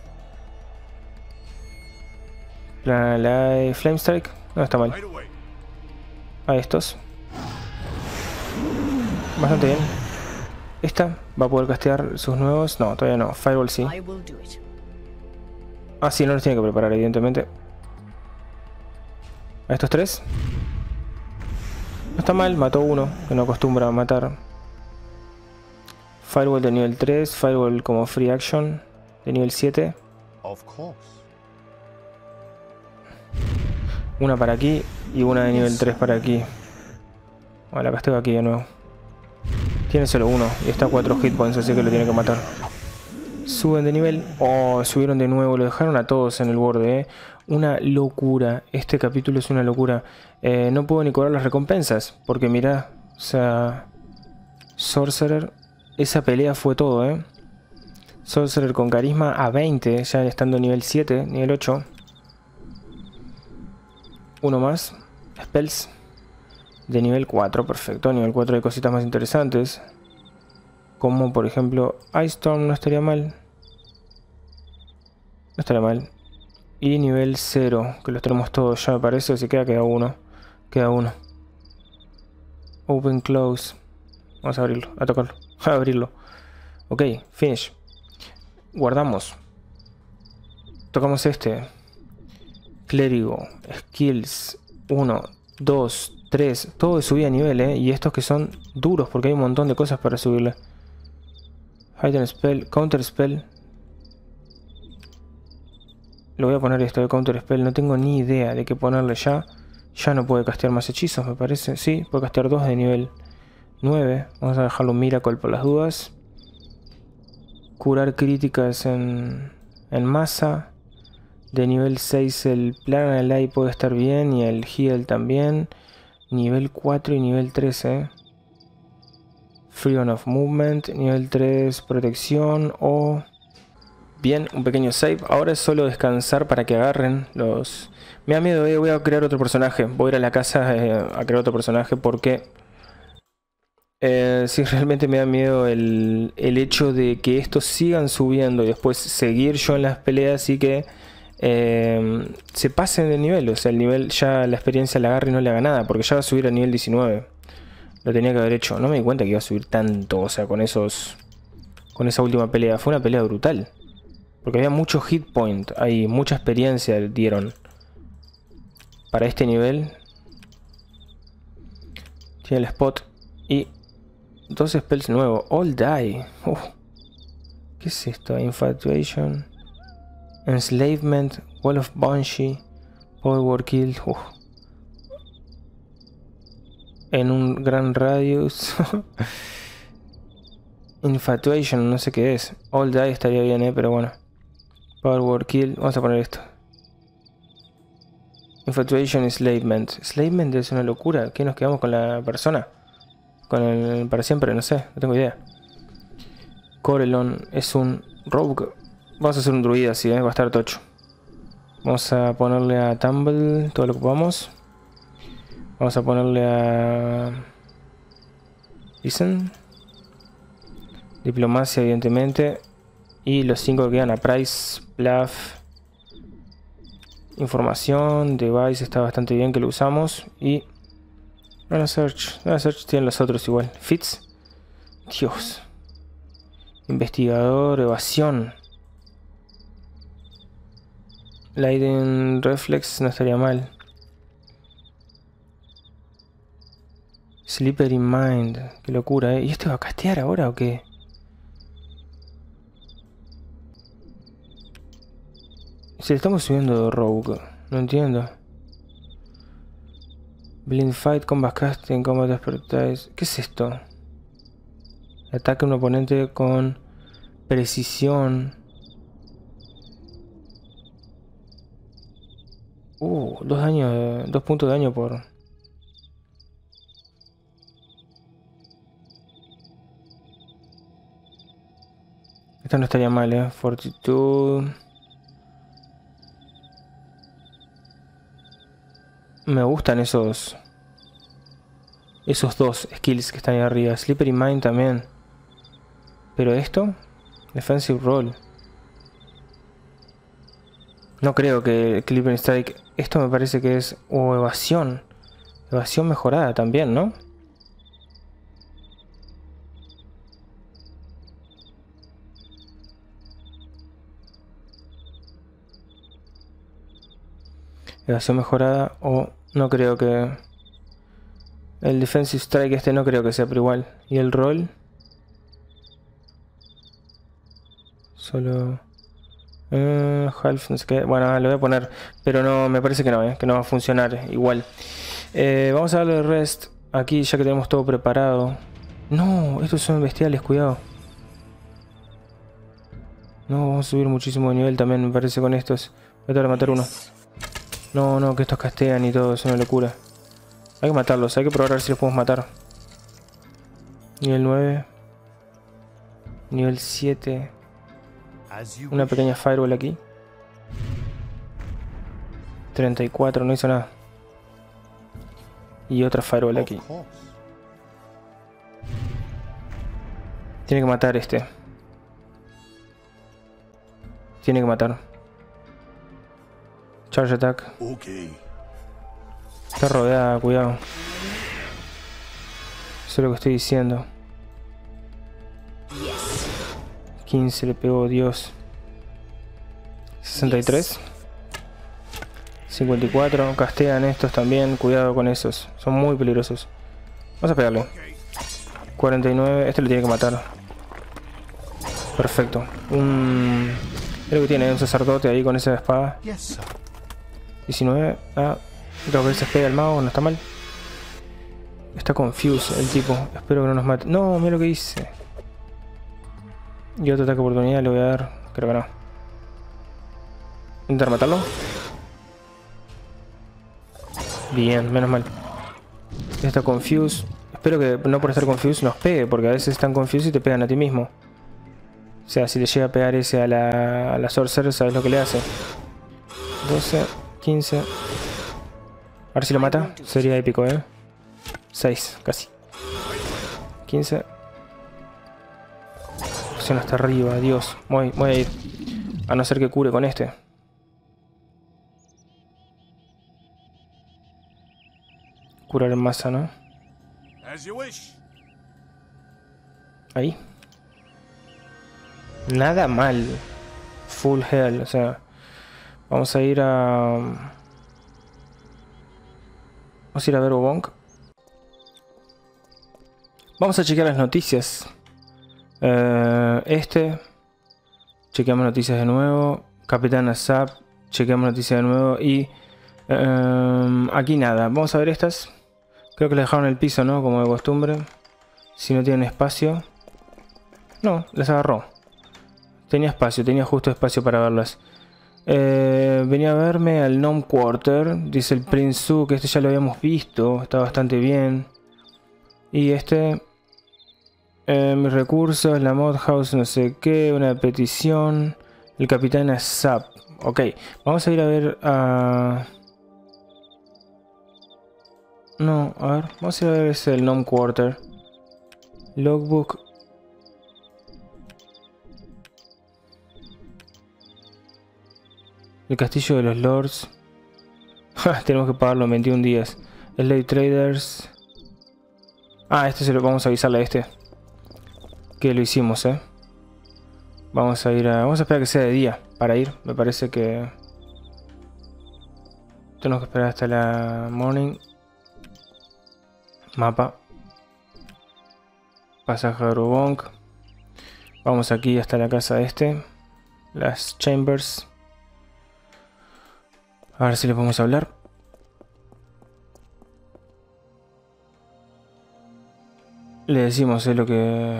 La, la Flame Strike. No está mal. Right away. A estos. Bastante bien. Esta va a poder castear sus nuevos. No, todavía no. Fireball sí. I will do it. Ah, sí, no los tiene que preparar, evidentemente. A estos tres. No está mal, mató uno, que no acostumbra a matar. Firewall de nivel tres, Firewall como free action de nivel siete. Of course. Una para aquí y una de nivel tres para aquí. Bueno, la casteo aquí de nuevo. Tiene solo uno y está a cuatro hit points, así que lo tiene que matar. Suben de nivel. Oh, subieron de nuevo, lo dejaron a todos en el borde, eh. Una locura, este capítulo es una locura. eh, No puedo ni cobrar las recompensas. Porque mirá, o sea, Sorcerer, esa pelea fue todo, eh. Sorcerer con carisma a veinte, ya estando nivel siete, nivel ocho. Uno más. Spells de nivel cuatro, perfecto. Nivel cuatro hay cositas más interesantes. Como por ejemplo Ice Storm, no estaría mal. No estaría mal. Y nivel cero, que los tenemos todos ya me parece. Si queda, queda uno. Queda uno. Open, close. Vamos a abrirlo, a tocarlo. A abrirlo. Ok, finish. Guardamos. Tocamos este. Clérigo. Skills. uno, dos, tres. Todo de subida a nivel, eh. Y estos que son duros porque hay un montón de cosas para subirle. Hidden Spell. Counter Spell. Lo voy a poner esto de Counter Spell. No tengo ni idea de qué ponerle ya. Ya no puede castear más hechizos, me parece. Sí, puede castear dos de nivel nueve. Vamos a dejarlo un Miracle por las dudas. Curar críticas en, en masa. De nivel seis el Plan Ally puede estar bien. Y el Heal también. Nivel cuatro y nivel trece. Freedom of Movement. Nivel tres protección. O... Bien, un pequeño save. Ahora es solo descansar para que agarren los... Me da miedo, eh. Voy a crear otro personaje. Voy a ir a la casa eh, a crear otro personaje porque... Eh, sí, realmente me da miedo el, el hecho de que estos sigan subiendo y después seguir yo en las peleas y que eh, se pasen de nivel. O sea, el nivel ya la experiencia la agarre y no le haga nada, porque ya va a subir a nivel diecinueve. Lo tenía que haber hecho. No me di cuenta que iba a subir tanto, o sea, con esos... Con esa última pelea. Fue una pelea brutal. Porque había mucho hit point ahí, mucha experiencia dieron. Para este nivel... Tiene el spot. Y dos spells nuevos. All die. Uf. ¿Qué es esto? Infatuation. Enslavement. Wall of Banshee. Power Word Kill. Uf. En un gran radius. Infatuation, no sé qué es. All die estaría bien, eh, pero bueno. Power Word Kill. Vamos a poner esto. Infatuation, Enslavement. Enslavement es una locura. ¿Qué nos quedamos con la persona? Con el para siempre, no sé, no tengo idea. Corelon es un rogue. Vamos a hacer un druida así, ¿eh? Va a estar tocho. Vamos a ponerle a Tumble todo lo que podamos. Vamos a ponerle a... Listen. Diplomacia, evidentemente. Y los cinco que quedan a Price, Bluff. Información, Device está bastante bien que lo usamos. Y... Run a Search. Run a Search tienen los otros igual. Fits. Dios. Investigador, evasión. Lightning Reflex no estaría mal. Slippery Mind. Qué locura, ¿eh? ¿Y este va a castear ahora o qué? Si le estamos subiendo de Rogue. No entiendo. Blind Fight, Combat Casting, Combat Expertise. ¿Qué es esto? Ataque a un oponente con precisión. Uh, dos daños, dos puntos de daño por... Esta no estaría mal, eh. Fortitude. Me gustan esos... Esos dos skills que están ahí arriba. Slippery Mind también. Pero esto... Defensive Roll. No creo que Clipping Strike... Esto me parece que es... O evasión. Evasión mejorada también, ¿no? Evasión mejorada o... No creo que... El Defensive Strike este no creo que sea, pero igual. Y el roll... Solo... Uh, half, no sé qué. Bueno, lo voy a poner. Pero no, me parece que no, eh, que no va a funcionar igual. Eh, vamos a darle rest aquí ya que tenemos todo preparado. No, estos son bestiales, cuidado. No, vamos a subir muchísimo de nivel también, me parece, con estos. Voy a tratar de matar uno. No, no, que estos castean y todo, es una locura. Hay que matarlos, hay que probar a ver si los podemos matar. Nivel nueve. Nivel siete. Una pequeña fireball aquí. treinta y cuatro, no hizo nada. Y otra fireball aquí. Tiene que matar este. Tiene que matar. Charge attack. Okay. Está rodeada, cuidado. Eso es lo que estoy diciendo. quince le pegó, Dios. sesenta y tres. cincuenta y cuatro. Castean estos también. Cuidado con esos. Son muy peligrosos. Vamos a pegarle. cuarenta y nueve. Este lo tiene que matar. Perfecto. Un... Creo que tiene un sacerdote ahí con esa espada. diecinueve. Ah, dos veces pega el mago. No está mal. Está confused el tipo. Espero que no nos mate. No, mira lo que hice. Y otro ataque de oportunidad le voy a dar. Creo que no. Intentar matarlo. Bien, menos mal. Está confused. Espero que no por estar confused nos pegue, porque a veces están confused y te pegan a ti mismo. O sea, si le llega a pegar ese a la, a la Sorcerer, sabes lo que le hace. doce, quince. A ver si lo mata. Sería épico, eh. seis, casi. quince. Presión hasta arriba, Dios. Voy, voy a ir. A no ser que cure con este. Curar en masa, ¿no? Ahí. Nada mal. Full hell, o sea. Vamos a ir a... Vamos a ir a ver Bonk. Vamos a chequear las noticias. Eh, este. Chequeamos noticias de nuevo. Capitán Asap. Chequeamos noticias de nuevo. Y eh, aquí nada. Vamos a ver estas. Creo que le dejaron el piso, ¿no? Como de costumbre. Si no tienen espacio. No, les agarró. Tenía espacio, tenía justo espacio para verlas. Eh, venía a verme al Gnome Quarter. Dice el Prince Su, que este ya lo habíamos visto. Está bastante bien. Y este... Eh, mis recursos, la mod house, no sé qué, una petición. El capitán Asap. Ok, vamos a ir a ver a... No, a ver, vamos a ir a ver ese el Gnome Quarter. Logbook. El castillo de los lords. Tenemos que pagarlo en veintiún días. Slave Traders. Ah, este se lo vamos a avisarle a este. Que lo hicimos, eh. Vamos a ir a... Vamos a esperar que sea de día para ir. Me parece que... Tenemos que esperar hasta la morning. Mapa. Pasaje a Grubonk. Vamos aquí hasta la casa de este. Las chambers. A ver si le podemos hablar. Le decimos es lo que...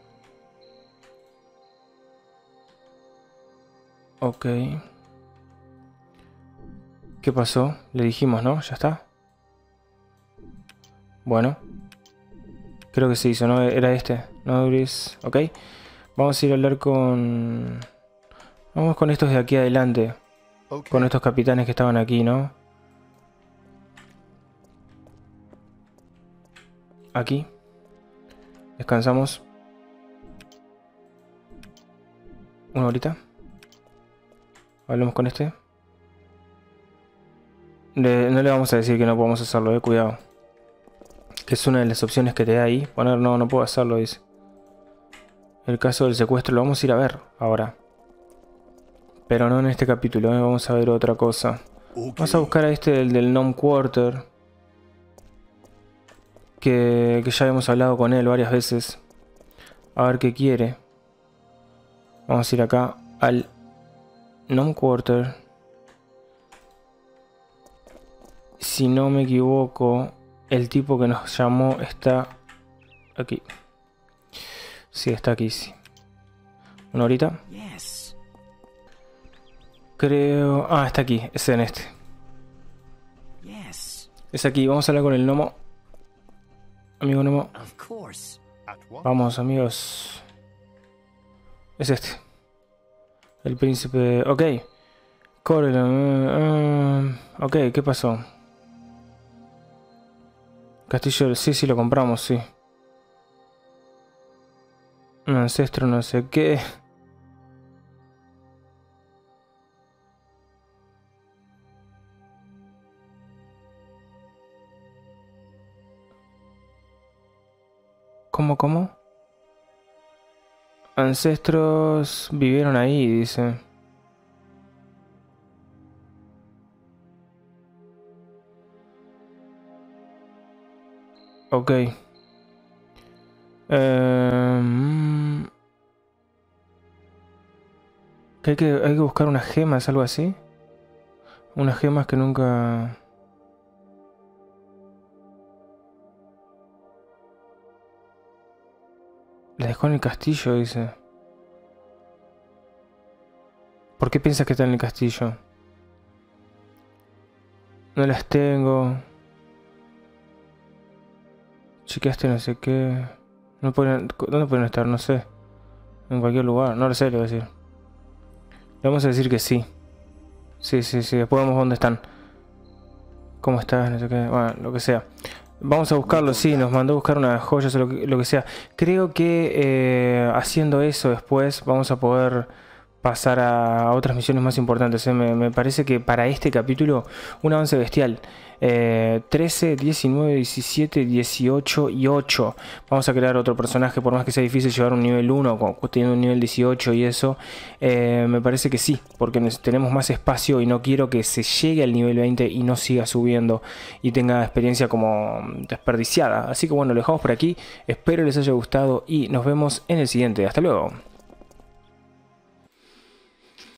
Ok. ¿Qué pasó? Le dijimos, ¿no? ¿Ya está? Bueno. Creo que se hizo, ¿no? Era este. No, Gris. Ok. Vamos a ir a hablar con... Vamos con estos de aquí adelante. Okay. Con estos capitanes que estaban aquí, ¿no? Aquí. Descansamos. Una horita. Hablemos con este. Le, no le vamos a decir que no podemos hacerlo, eh. Cuidado. Que es una de las opciones que te da ahí. Poner no, no puedo hacerlo, dice. El caso del secuestro lo vamos a ir a ver ahora. Pero no en este capítulo, ¿eh? Vamos a ver otra cosa. Okay. Vamos a buscar a este del, del Gnome Quarter. Que, que ya habíamos hablado con él varias veces. A ver qué quiere. Vamos a ir acá al Gnome Quarter. Si no me equivoco, el tipo que nos llamó está aquí. Sí, está aquí, sí. Una horita. Yes. Creo... Ah, está aquí. Es en este. Yes. Es aquí. Vamos a hablar con el gnomo. Amigo gnomo. Of course. At once. Vamos, amigos. Es este. El príncipe... Ok. Corre. Uh, uh, ok, ¿qué pasó? Castillo... Sí, sí, lo compramos, sí. Un ancestro no sé qué. ¿Cómo, cómo? Ancestros vivieron ahí, dice. Ok. Eh, mm. ¿Que hay que, hay que buscar unas gemas, algo así? Unas gemas que nunca... La dejó en el castillo, dice. ¿Por qué piensas que está en el castillo? No las tengo. Chequeaste no sé qué. No pueden, ¿dónde pueden estar? No sé. En cualquier lugar. No lo sé, le voy a decir. Le vamos a decir que sí. Sí, sí, sí. Después vemos dónde están. ¿Cómo estás? No sé qué. Bueno, lo que sea. Vamos a buscarlo, sí, nos mandó a buscar unas joyas o lo que, lo que sea. Creo que eh, haciendo eso después vamos a poder pasar a otras misiones más importantes. ¿eh? Me, me parece que para este capítulo un avance bestial. Eh, trece, diecinueve, diecisiete, dieciocho y ocho. Vamos a crear otro personaje, por más que sea difícil llevar un nivel uno teniendo un nivel dieciocho y eso. Eh, me parece que sí, porque tenemos más espacio y no quiero que se llegue al nivel veinte y no siga subiendo y tenga experiencia como desperdiciada. Así que bueno, lo dejamos por aquí. Espero les haya gustado y nos vemos en el siguiente. Hasta luego.